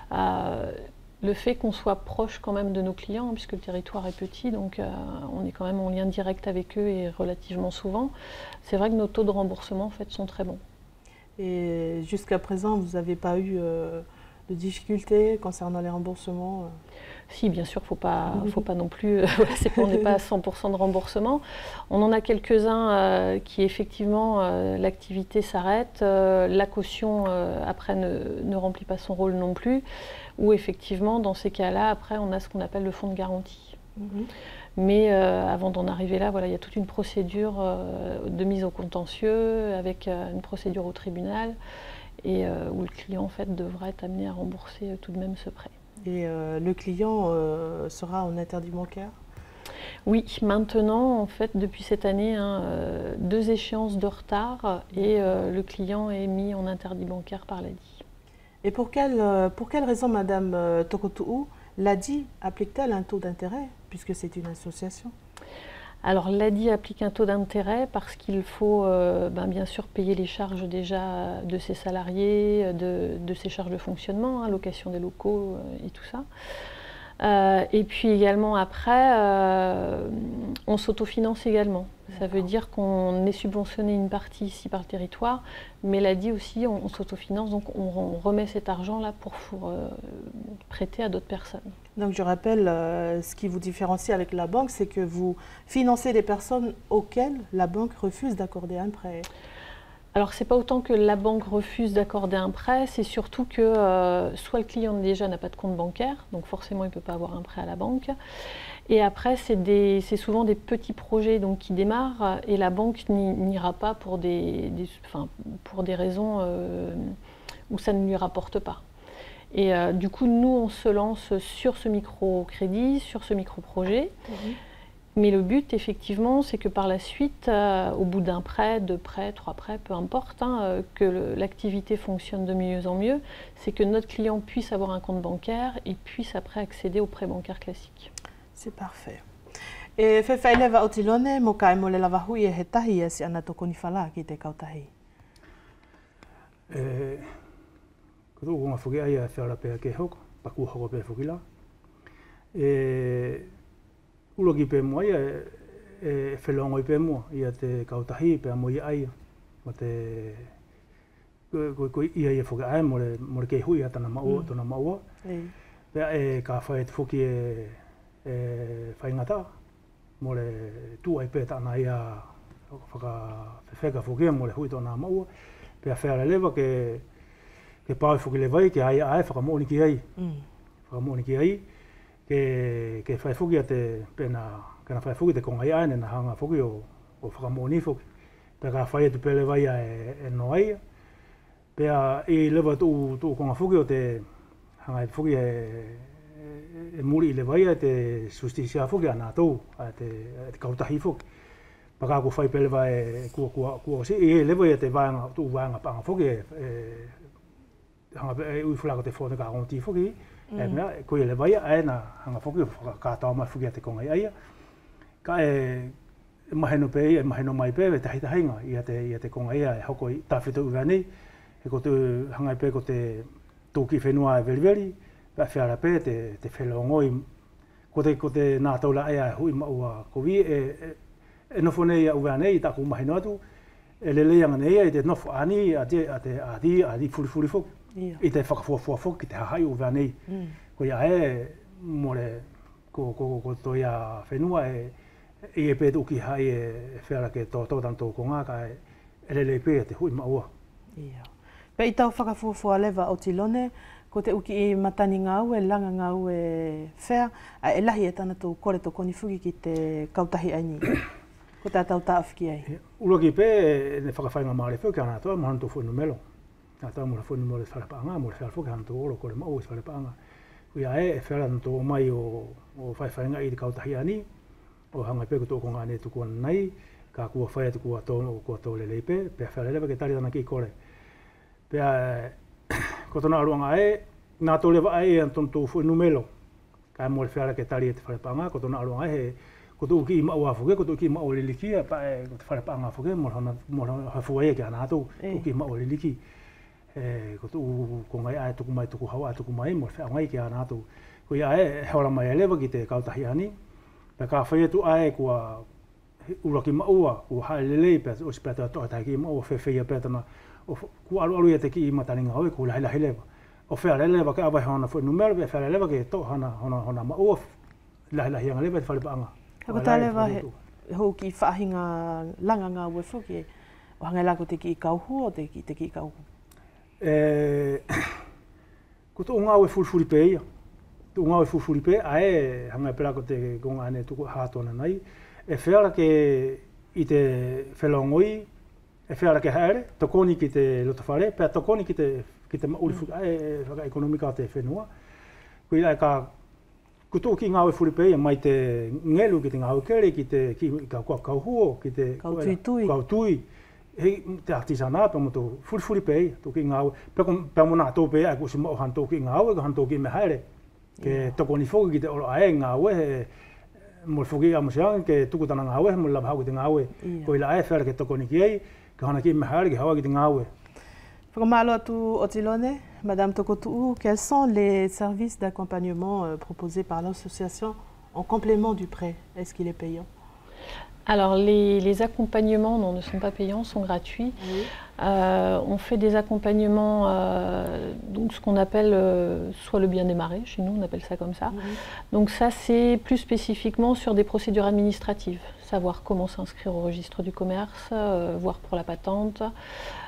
le fait qu'on soit proche quand même de nos clients, puisque le territoire est petit, donc on est quand même en lien direct avec eux et relativement souvent, c'est vrai que nos taux de remboursement en fait, sont très bons. Et jusqu'à présent, vous n'avez pas eu de difficultés concernant les remboursements? Si, bien sûr, faut pas non plus, on n'est pas à 100% de remboursement. On en a quelques-uns qui effectivement, l'activité s'arrête, la caution après ne remplit pas son rôle non plus, ou effectivement, dans ces cas-là, après, on a ce qu'on appelle le fonds de garantie. Mais avant d'en arriver là, voilà, il y a toute une procédure de mise au contentieux, avec une procédure au tribunal, et où le client en fait, devra être amené à rembourser tout de même ce prêt. Et le client sera en interdit bancaire? Oui, maintenant, en fait, depuis cette année, 2 échéances de retard et le client est mis en interdit bancaire par l'ADI. Et pour quelle raison, Madame Tokotou, l'ADI applique-t-elle un taux d'intérêt, puisque c'est une association? Alors l'ADI applique un taux d'intérêt parce qu'il faut bien sûr payer les charges déjà de ses salariés, de ses charges de fonctionnement, location des locaux et tout ça. Et puis également après, on s'autofinance également. Ça veut dire qu'on est subventionné une partie ici par le territoire, mais l'ADI aussi, on s'autofinance, donc on remet cet argent-là pour prêter à d'autres personnes. Donc je rappelle, ce qui vous différencie avec la banque, c'est que vous financez des personnes auxquelles la banque refuse d'accorder un prêt. Alors, ce n'est pas autant que la banque refuse d'accorder un prêt, c'est surtout que soit le client déjà n'a pas de compte bancaire, donc forcément il ne peut pas avoir un prêt à la banque. Et après, c'est souvent des petits projets donc, qui démarrent et la banque n'ira pas pour pour des raisons où ça ne lui rapporte pas. Et du coup, nous, on se lance sur ce microcrédit, sur ce microprojet. Mais le but, effectivement, c'est que par la suite, au bout d'un prêt, 2 prêts, 3 prêts, peu importe, hein, que l'activité fonctionne de mieux en mieux, c'est que notre client puisse avoir un compte bancaire et puisse après accéder au prêt bancaire classique. C'est parfait. E whewhai lewa o tilone, mo kai mo le lava hui e he tahi e si ana toko ni whala ki te kautahi? Ko tō konga whuki ai a whiara pēa ke hoko, paku hoko pēa whuki la. Uroki pē mua ia e whelongoi pē mua ia te kautahi pēa mo ia ai. Ma te ko ia ia whuki ai mo le kei hui a tana maua, tona maua. Pēa e ka whai te whuki e whaingata. Mo le tū ai pēta ana ia wheka whuki mo le hui tona maua. Pēa whiara lewa ke pāi whuki le vai, ke ai whakamooni ki ai. Whakamooni ki ai. Ke whai whuki a te pēna, kena whai whuki te kongai ai, nena hanga whuki o whakamooni whuki. Pēa ka whai atu pēle vai e no ai. Pēa i lewa tū konga whuki o te hanga whuki e muri i le vai e te sustisia whuki a nā tau, te kautahi whuki. Paka ko whai pēle vai kua si, i lewa i te vāanga, tū vāanga pāanga whuki hanga ui whulako te whone ka ngonti whuki. Ko i le vai e na hanga whuki whakakātau mai whuki a te kongai aia. Ka maheno pē, maheno mai pē, te haitahinga i a te kongai aia e hoko i tāwhita uwea nei. E ko te hangai pē ko te tōki whenua e veri, pē whiara pē te whelongoi. Ko te nā taula aia e hui maua kowi e nofo nei a uwea nei i tāku maheno atu. E leleanga nei i te nofo ani a te adi furi whuki. I te whakafuafua whuki te hahai uwea nei. Ko ia mo le ko toi a whenua e pē uki hai e whiara ke tōtan tō ko ngā ka e lele pē te hui maua. Pē i tau whakafuafua lewa o tilone, ko te uki i matani ngau e langa ngau e whea, a e lahi e tana tō kore tō koni whuki ki te kautahi aini. Ko tā tau tāwhiki ai. Uroki pē ne whakawhainga maare whuki ana toa mahana tō whunu melo. Nā tau mora whunu mora wharepaanga, mora wharefuki hana tō oro kore mau i wharepaanga. Kuia e whiara tō mai o whaiwhainga i te kautahi ani, o hanga pē ko tō konga ane tuku ana nei, ka kua whai atu kua tō lelei pē, pēa whiara lewa ke tari tana ki kore. Pēa ko tōna aruanga nā tō lewa ai e anton tō whunu melo. Ka mora whiara ke tari e te wharepaanga, ko tōna aruanga ko tō uki i mau awhuke, ko tō uki i mau liliki, ko te wharepaanga awhuke, mora hawhua e ke ana tō, uki i mau liliki. Ko tō kongai ai tuku mai, tuku hawa ai tuku mai, mora whia ngai ke ana tō. Ko ia heora mai e lewa ki te kautahi ani. Pea ka whai atu ai kua uraki maua, kua hae lelei pēta, o si pēta toa tai ki maua whewhia pētana, kua alu e te ki i mataringa hoi, kua lahi lewa. O whiara lewa ke awai hana whai numero, pea whiara lewa ke tō hana maua, lahi anga lewa te wharepaanga. Ka tā lewa hou ki whaahinga langa ngā ue whuki, o hangai lako te ki i kauhu o te ki i kauhu? Ko tō ngā ue furifuri pē ia. Tō ngā ue furifuri pē, ae hangai pēra ko te konga ane tuku hātona nei. E whiara ke i te whelongoi, e whiara ke haere, tokoni ki te lotawhare, pēa tokoni ki te mauri fuki, ae whaka ekonomika te whenua. Ko i ka ko tō ki ngā ue furifuri pē, mai te ngelu ki te ngā ue kere, ki te kauhuo, ki te kautui. Hei te artisanā, pēa mo tō furifuri pē, tō ki ngā ue, pēa mo nā tō pē, ai kusi mao han tō ki ngā ue, han tō ki me haere. Ke tokoni whoki ki te oro ae ngā ue, mo whoki a musianga, ke tukutana ngā ue, mo lapa hau ki te ngā ue. Ko ila ae whiara ke tokoni ki ei, ke hana ki me haere, ke hawa ki te ngā ue. Whakamalo atu o Tilone, Madame Tokotu'u, quels sont les services d'accompagnement proposés par l'association en complément du prêt? Est-ce qu'il est payant? Alors les accompagnements ne sont pas payants, sont gratuits. Oui. On fait des accompagnements, donc ce qu'on appelle soit le bien démarré, chez nous on appelle ça comme ça. Oui. Donc ça c'est plus spécifiquement sur des procédures administratives, savoir comment s'inscrire au registre du commerce, voir pour la patente,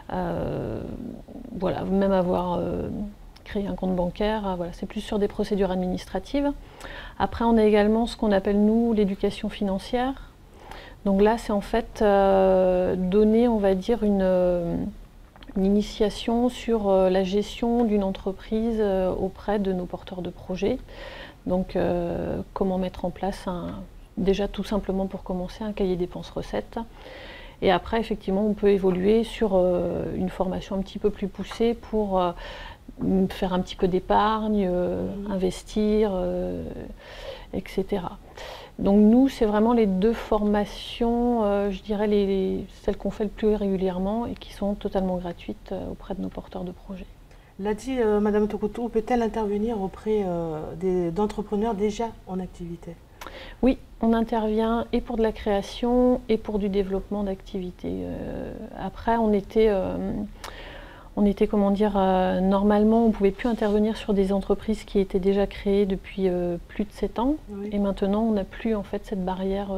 voilà, même avoir créé un compte bancaire, voilà, c'est plus sur des procédures administratives. Après, on a également ce qu'on appelle, nous, l'éducation financière. Donc là, c'est en fait donner, on va dire, une initiation sur la gestion d'une entreprise auprès de nos porteurs de projets. Donc, comment mettre en place, déjà tout simplement pour commencer, un cahier dépenses-recettes. Et après, effectivement, on peut évoluer sur une formation un petit peu plus poussée pour faire un petit peu d'épargne, investir, etc. Donc nous, c'est vraiment les deux formations, je dirais celles qu'on fait le plus régulièrement et qui sont totalement gratuites auprès de nos porteurs de projets. L'a dit Madame Tokoto, peut-elle intervenir auprès d'entrepreneurs déjà en activité? Oui, on intervient et pour de la création et pour du développement d'activités. Après, on était, comment dire, normalement, on ne pouvait plus intervenir sur des entreprises qui étaient déjà créées depuis plus de 7 ans. Oui. Et maintenant, on n'a plus en fait cette barrière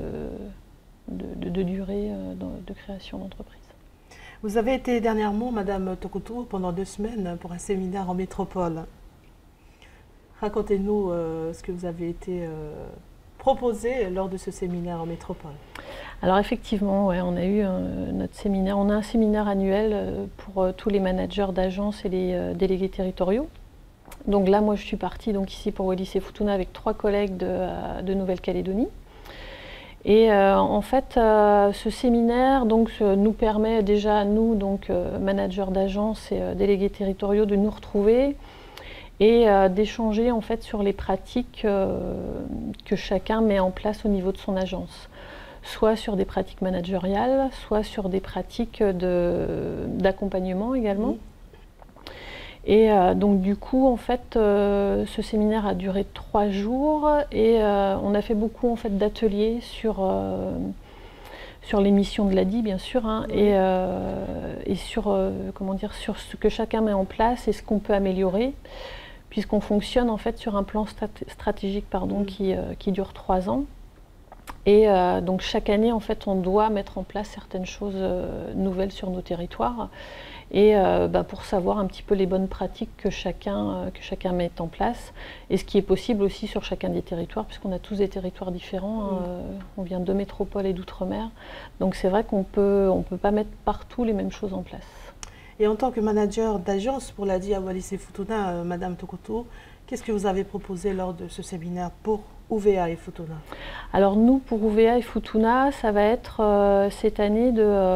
de durée de création d'entreprise. Vous avez été dernièrement, Madame Tokoto, pendant 2 semaines pour un séminaire en métropole. Racontez-nous ce que vous avez été proposé lors de ce séminaire en métropole. Alors effectivement, ouais, on a eu notre séminaire. On a un séminaire annuel pour tous les managers d'agences et les délégués territoriaux. Donc là, moi, je suis partie donc, ici pour Wallis et Futuna avec 3 collègues de Nouvelle-Calédonie. Et en fait, ce séminaire donc, nous permet déjà, nous, donc, managers d'agences et délégués territoriaux, de nous retrouver et d'échanger en fait sur les pratiques que chacun met en place au niveau de son agence. Soit sur des pratiques managériales, soit sur des pratiques d'accompagnement également. Mmh. Et donc du coup, en fait, ce séminaire a duré 3 jours et on a fait beaucoup en fait, d'ateliers sur les missions de l'ADI, bien sûr, hein, et sur, comment dire, sur ce que chacun met en place et ce qu'on peut améliorer, puisqu'on fonctionne en fait sur un plan stratégique qui dure 3 ans. Et donc chaque année, en fait, on doit mettre en place certaines choses nouvelles sur nos territoires. Et pour savoir un petit peu les bonnes pratiques que chacun met en place et ce qui est possible aussi sur chacun des territoires, puisqu'on a tous des territoires différents, on vient de métropole et d'outre-mer, donc c'est vrai qu'on peut pas mettre partout les mêmes choses en place. Et en tant que manager d'agence pour l'ADI à Wallis et Futuna, Madame Tokoto, qu'est-ce que vous avez proposé lors de ce séminaire pour UVA et Futuna? Alors nous, pour UVA et Futuna, ça va être cette année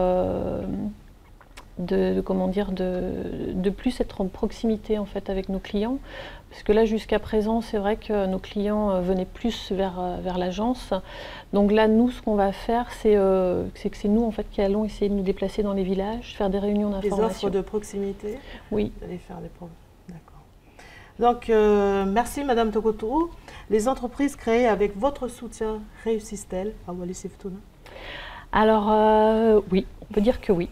de plus être en proximité en fait avec nos clients, parce que là jusqu'à présent c'est vrai que nos clients venaient plus vers l'agence. Donc là nous ce qu'on va faire c'est que c'est nous en fait qui allons essayer de nous déplacer dans les villages, faire des réunions d'information. Des offres de proximité. Oui. D'aller faire des D'accord. Donc merci Madame Tokoto. Les entreprises créées avec votre soutien réussissent-elles à Wallis et Futuna? Alors oui, on peut dire que oui.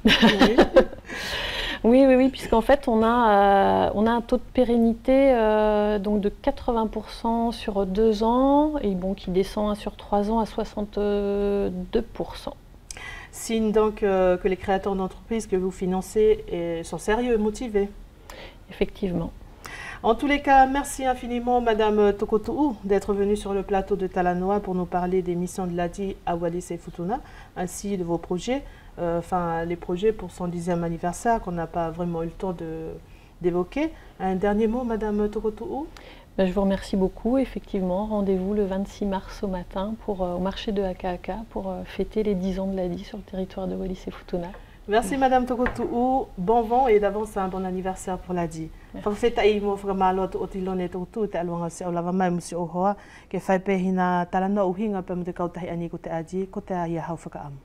Oui. oui, puisqu'en fait on a un taux de pérennité donc de 80% sur 2 ans et bon, qui descend sur 3 ans à 62%. Signe donc que les créateurs d'entreprises que vous financez sont sérieux et motivés. Effectivement. En tous les cas, merci infiniment Madame Tokoto d'être venue sur le plateau de Talanoa pour nous parler des missions de l'ADI à Wallis et Futuna, ainsi de vos projets, les projets pour son 10e anniversaire qu'on n'a pas vraiment eu le temps d'évoquer. Un dernier mot, Madame Tokoto? Je vous remercie beaucoup. Effectivement, rendez-vous le 26 mars au matin au marché de Haka pour fêter les 10 ans de l'ADI sur le territoire de Wallis et Futuna. Merci Madame Tokoto, bon vent et d'avance un bon anniversaire pour l'ADI. Fafeta i mo whakamalo o tilone tōtu te aluanga se o lava mai musi o hoa ke whaipe hina talanoa uhinga pa mo te kautahi ani ko te ADI, ko te ahia hau whakaamu.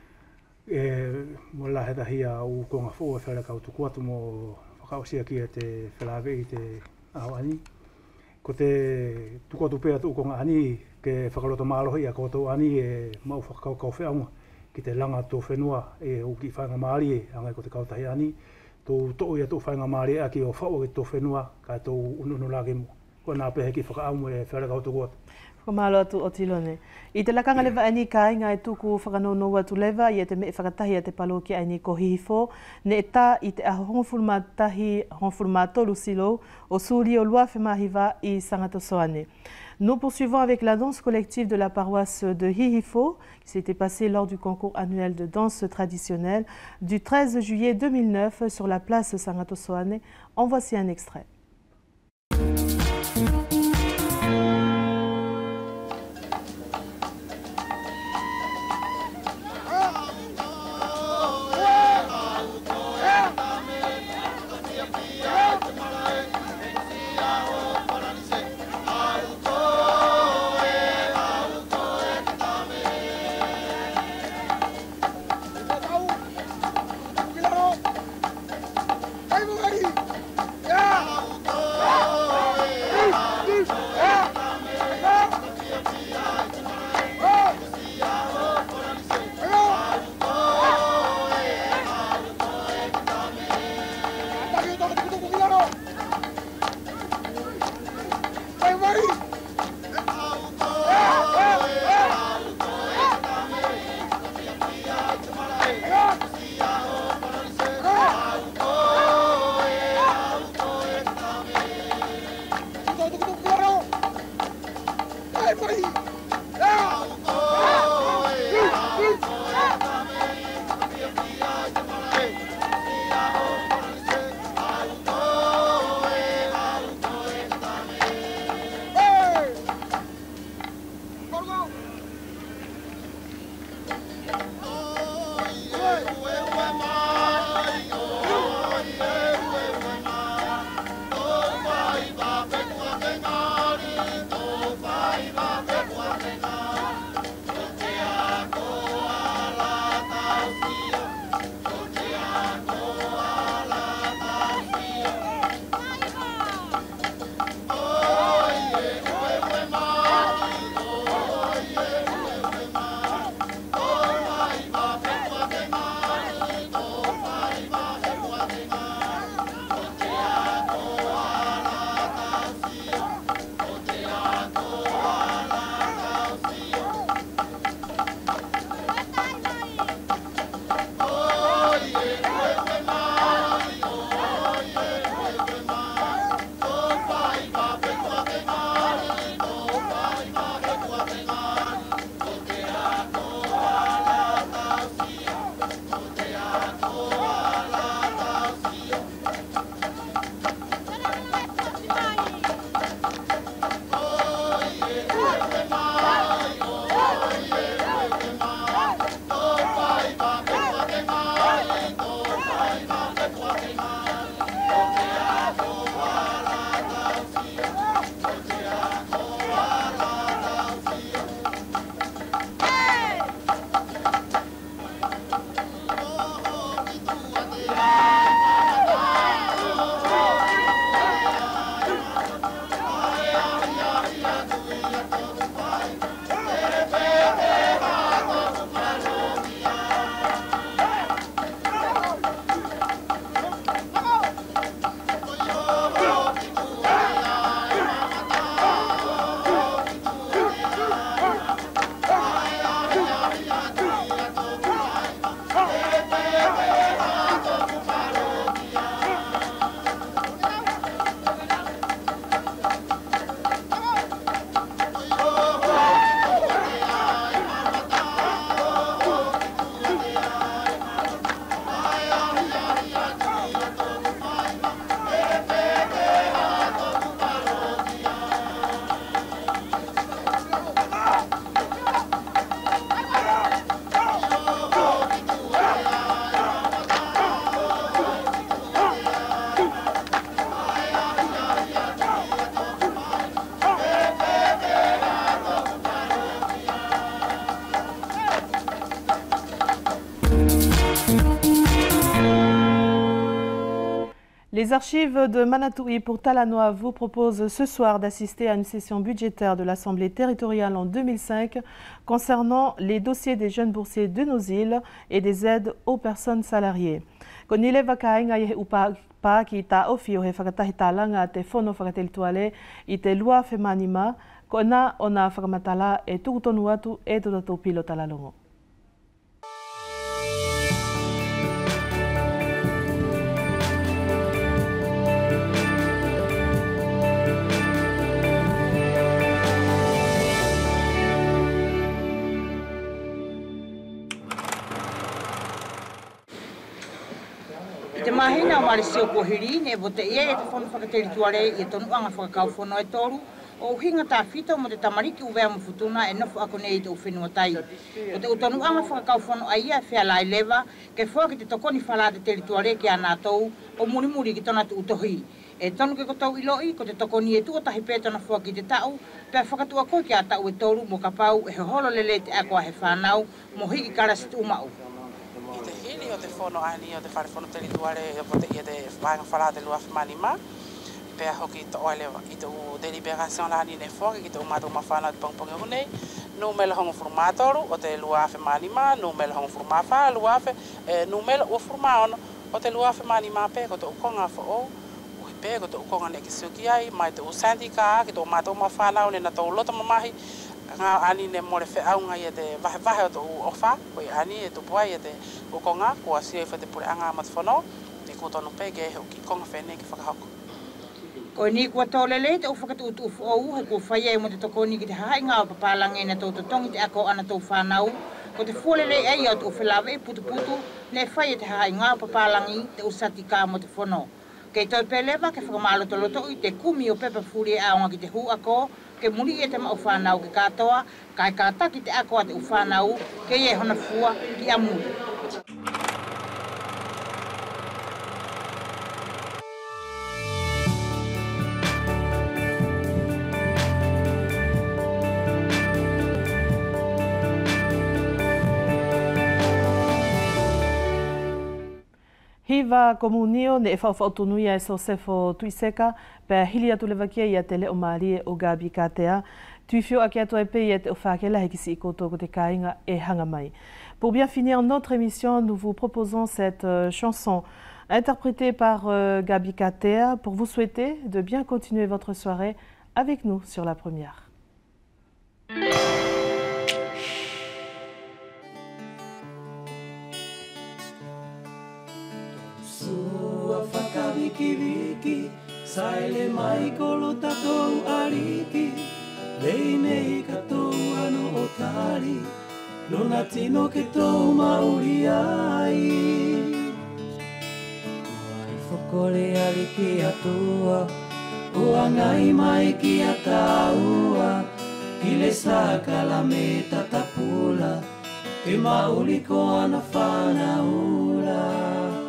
Mo la heta hia o konga fōa whare kautuku atu mo whakaosia ki te whelawe i te aho ani. Ko te tukotu pēra tu konga ani ke whakaroto mālohi a koutou ani mau whakaukau wheaunga. Ki te langa tō whenua o ki whainga maari angai ko te kautahi ani. Tō to'o ia tō whainga maari ki o whao ki tō whenua ka tō ununo lage mo. Ko nā pehe ki whakaamu whare kautuku atu. Kamalo atu o tilone. I te lakanga lewa ani ka inga e tuku whakanono atu lewa i te me whakatahi a te palo ki ani ko hihifo. Ne ta i te ahongfulma tolu silo o suri o lua whemahiwa i Sangatosoane. Nous poursuivons avec la danse collective de la paroisse de Hihifo qui s'était passée lors du concours annuel de danse traditionnelle du 13 juillet 2009 sur la place Sangatosoane. En voici un extrait. Les archives de Manatoui pour Talanoa vous proposent ce soir d'assister à une session budgétaire de l'Assemblée territoriale en 2005 concernant les dossiers des jeunes boursiers de nos îles et des aides aux personnes salariées. Konile wakainga ye upa ki ta ofi o he whakatahi tālanga te whono whakatelituale I te lua whemanima Ko ena o nā whakamatala e tukutonu atu e tō tātou pilo talalongo. Te mahina o Marisio Pohiri, ne vote ia e te whonu whakaterituare i tonu anga whakakau whono e toru, o hinga tā whita mo te tamariki uwea mo futuna e nofu ako nei te uwhenua tai. O te utonu anga whakakau whono a ia whea lai lewa, ke whua ki te tokoni whala te terituare ki a nātou, o murimuri ki tona tu utohi. E tonu ke kotau iloi, ko te tokoni e tuotahi pētona whua ki te tau, pēr whakatua koe ki a tau e toru mo kapau e he holo lele te akoa he whanau, mo hiki karasi tu umau. O te whono ani o te whare whono terituare o te ia te whaanga whara te lua whamanima. Pea hoki to oile i te u deliberation la ni ne whoki ki te umatu mawhana te pangpongi hunei. Nu mele hongo formatoru o te lua whamanima, nu mele hongo formawha, lua whe, nu mele ua formaono o te lua whamanima pe ko te ukonga whao. Uhi pe ko te ukonga ne ki suki ai, mai te u sandika ki te umatu mawhana o ne na tau lota mamahi. Ngā ani ne more wheaunga i te wahe o te ofa, koi ani e tupuai i te ukonga, kua sia i whate pure anga mat whono, te kutonu pe ke he uki konga whene ki whakahoko. Ko ni kua tōlele te uwhakatu utu ufu he kua whaia mo te tokoni ki te hainga o papalange na tau tongi te ako ana tau whanau, ko te fuolele ei au te uwhelawe putu putu, ne whaia te hainga o papalangi te usati ka mo te whono. Kei toi pelewa ke whakamalo loto i te kumi o pepa furi aonga ki te hu ako, ke muri e te ma uwhanau ki katoa, kai kātaki te akoa te uwhanau, ke ie hona fua ki amuri. Hiva komunio ne e whautunuia e so sefo tuiseka, pe hili atu lewakia i a te leo maarie o Gabi Katea, tuifio a kia toepe i a te ofakela hekisi i koto ko te kāinga e hanga mai. Pour bien finir notre émission, nous vous proposons cette chanson interprétée par Gabi Katea pour vous souhaiter de bien continuer votre soirée avec nous sur la première. Wiki, saile mai kolo tatou ariki, lei nei katou ano o tari, lona tino ke tau mauri ai. Ai whakore ariki atua, o angai mai ki a taua, ki le sakala me tatapula, ke mauri ko ana whanaula.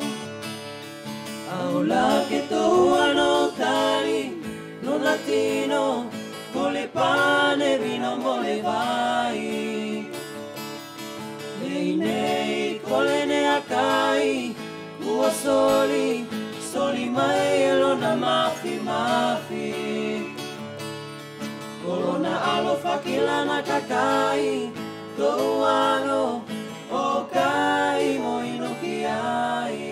Aula ke tau ano tari, no latino, kole pane vino mole vai. Nei nei kole ne akai, ua soli, soli mai elona mafi mafi. Kolona alo fakilana kakai, tau ano, o kai moino ki ai.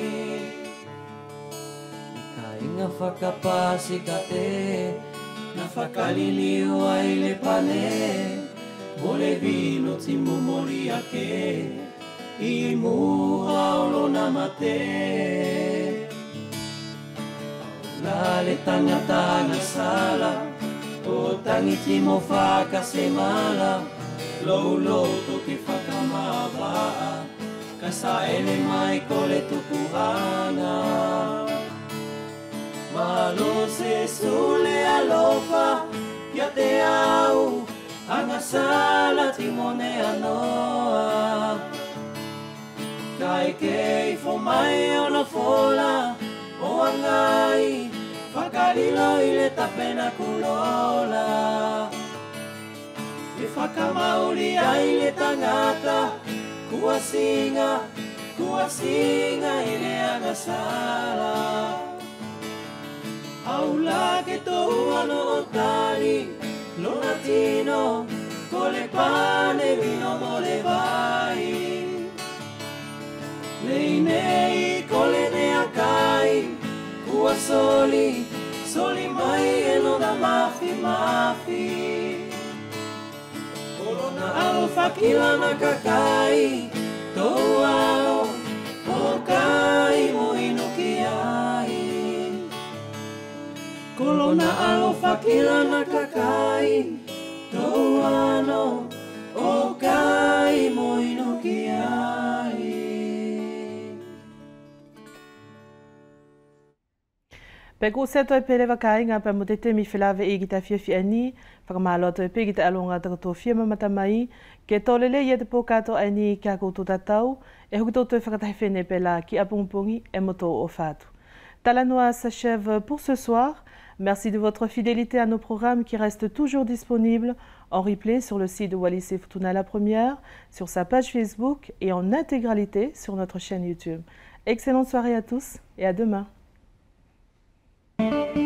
Nga whakapasi ka te, na whakaliliu ai le pane, mo le vino timu mori ake, i mua olo na mate. La le tangata na sala, o tangi timo whakasemala, lou loto ki whakamawaa, ka sa ele mai ko le tukuhanga. Malo se sule alofa, kia te au, anga sala timone anoa. Kai kei fo mai ona fola, o angai, whakalilo i le tapena kulola. E whakamauri ai le tangata, kua singa i le anga sala. Aula ke tau ano o tali, lo latino, kole pane vino mole vai. Nei nei kole ne akai, kua soli, soli mai e no da mafi mafi. Kolona alo fakilana kakai Tau ano o kai mo inuki ai Kolona alo fakilana kakai Tau ano o kai mo inuki ai Peko seto e pere wakainga pa mo te temi whilawe i ki ta whiawhi ani, whakamalo ato e pe ki ta alonga takato whiama matamai, ke tolele i te pokato ani kia koutou tatau, e hoki toto e whakatahi whene pela ki apungpungi e moto o whātu. Talanoa s'achève pour ce soir. Merci de votre fidélité à nos programmes qui restent toujours disponibles en replay sur le site de Wallis et Futuna La Première, sur sa page Facebook et en intégralité sur notre chaîne YouTube. Excellente soirée à tous et à demain.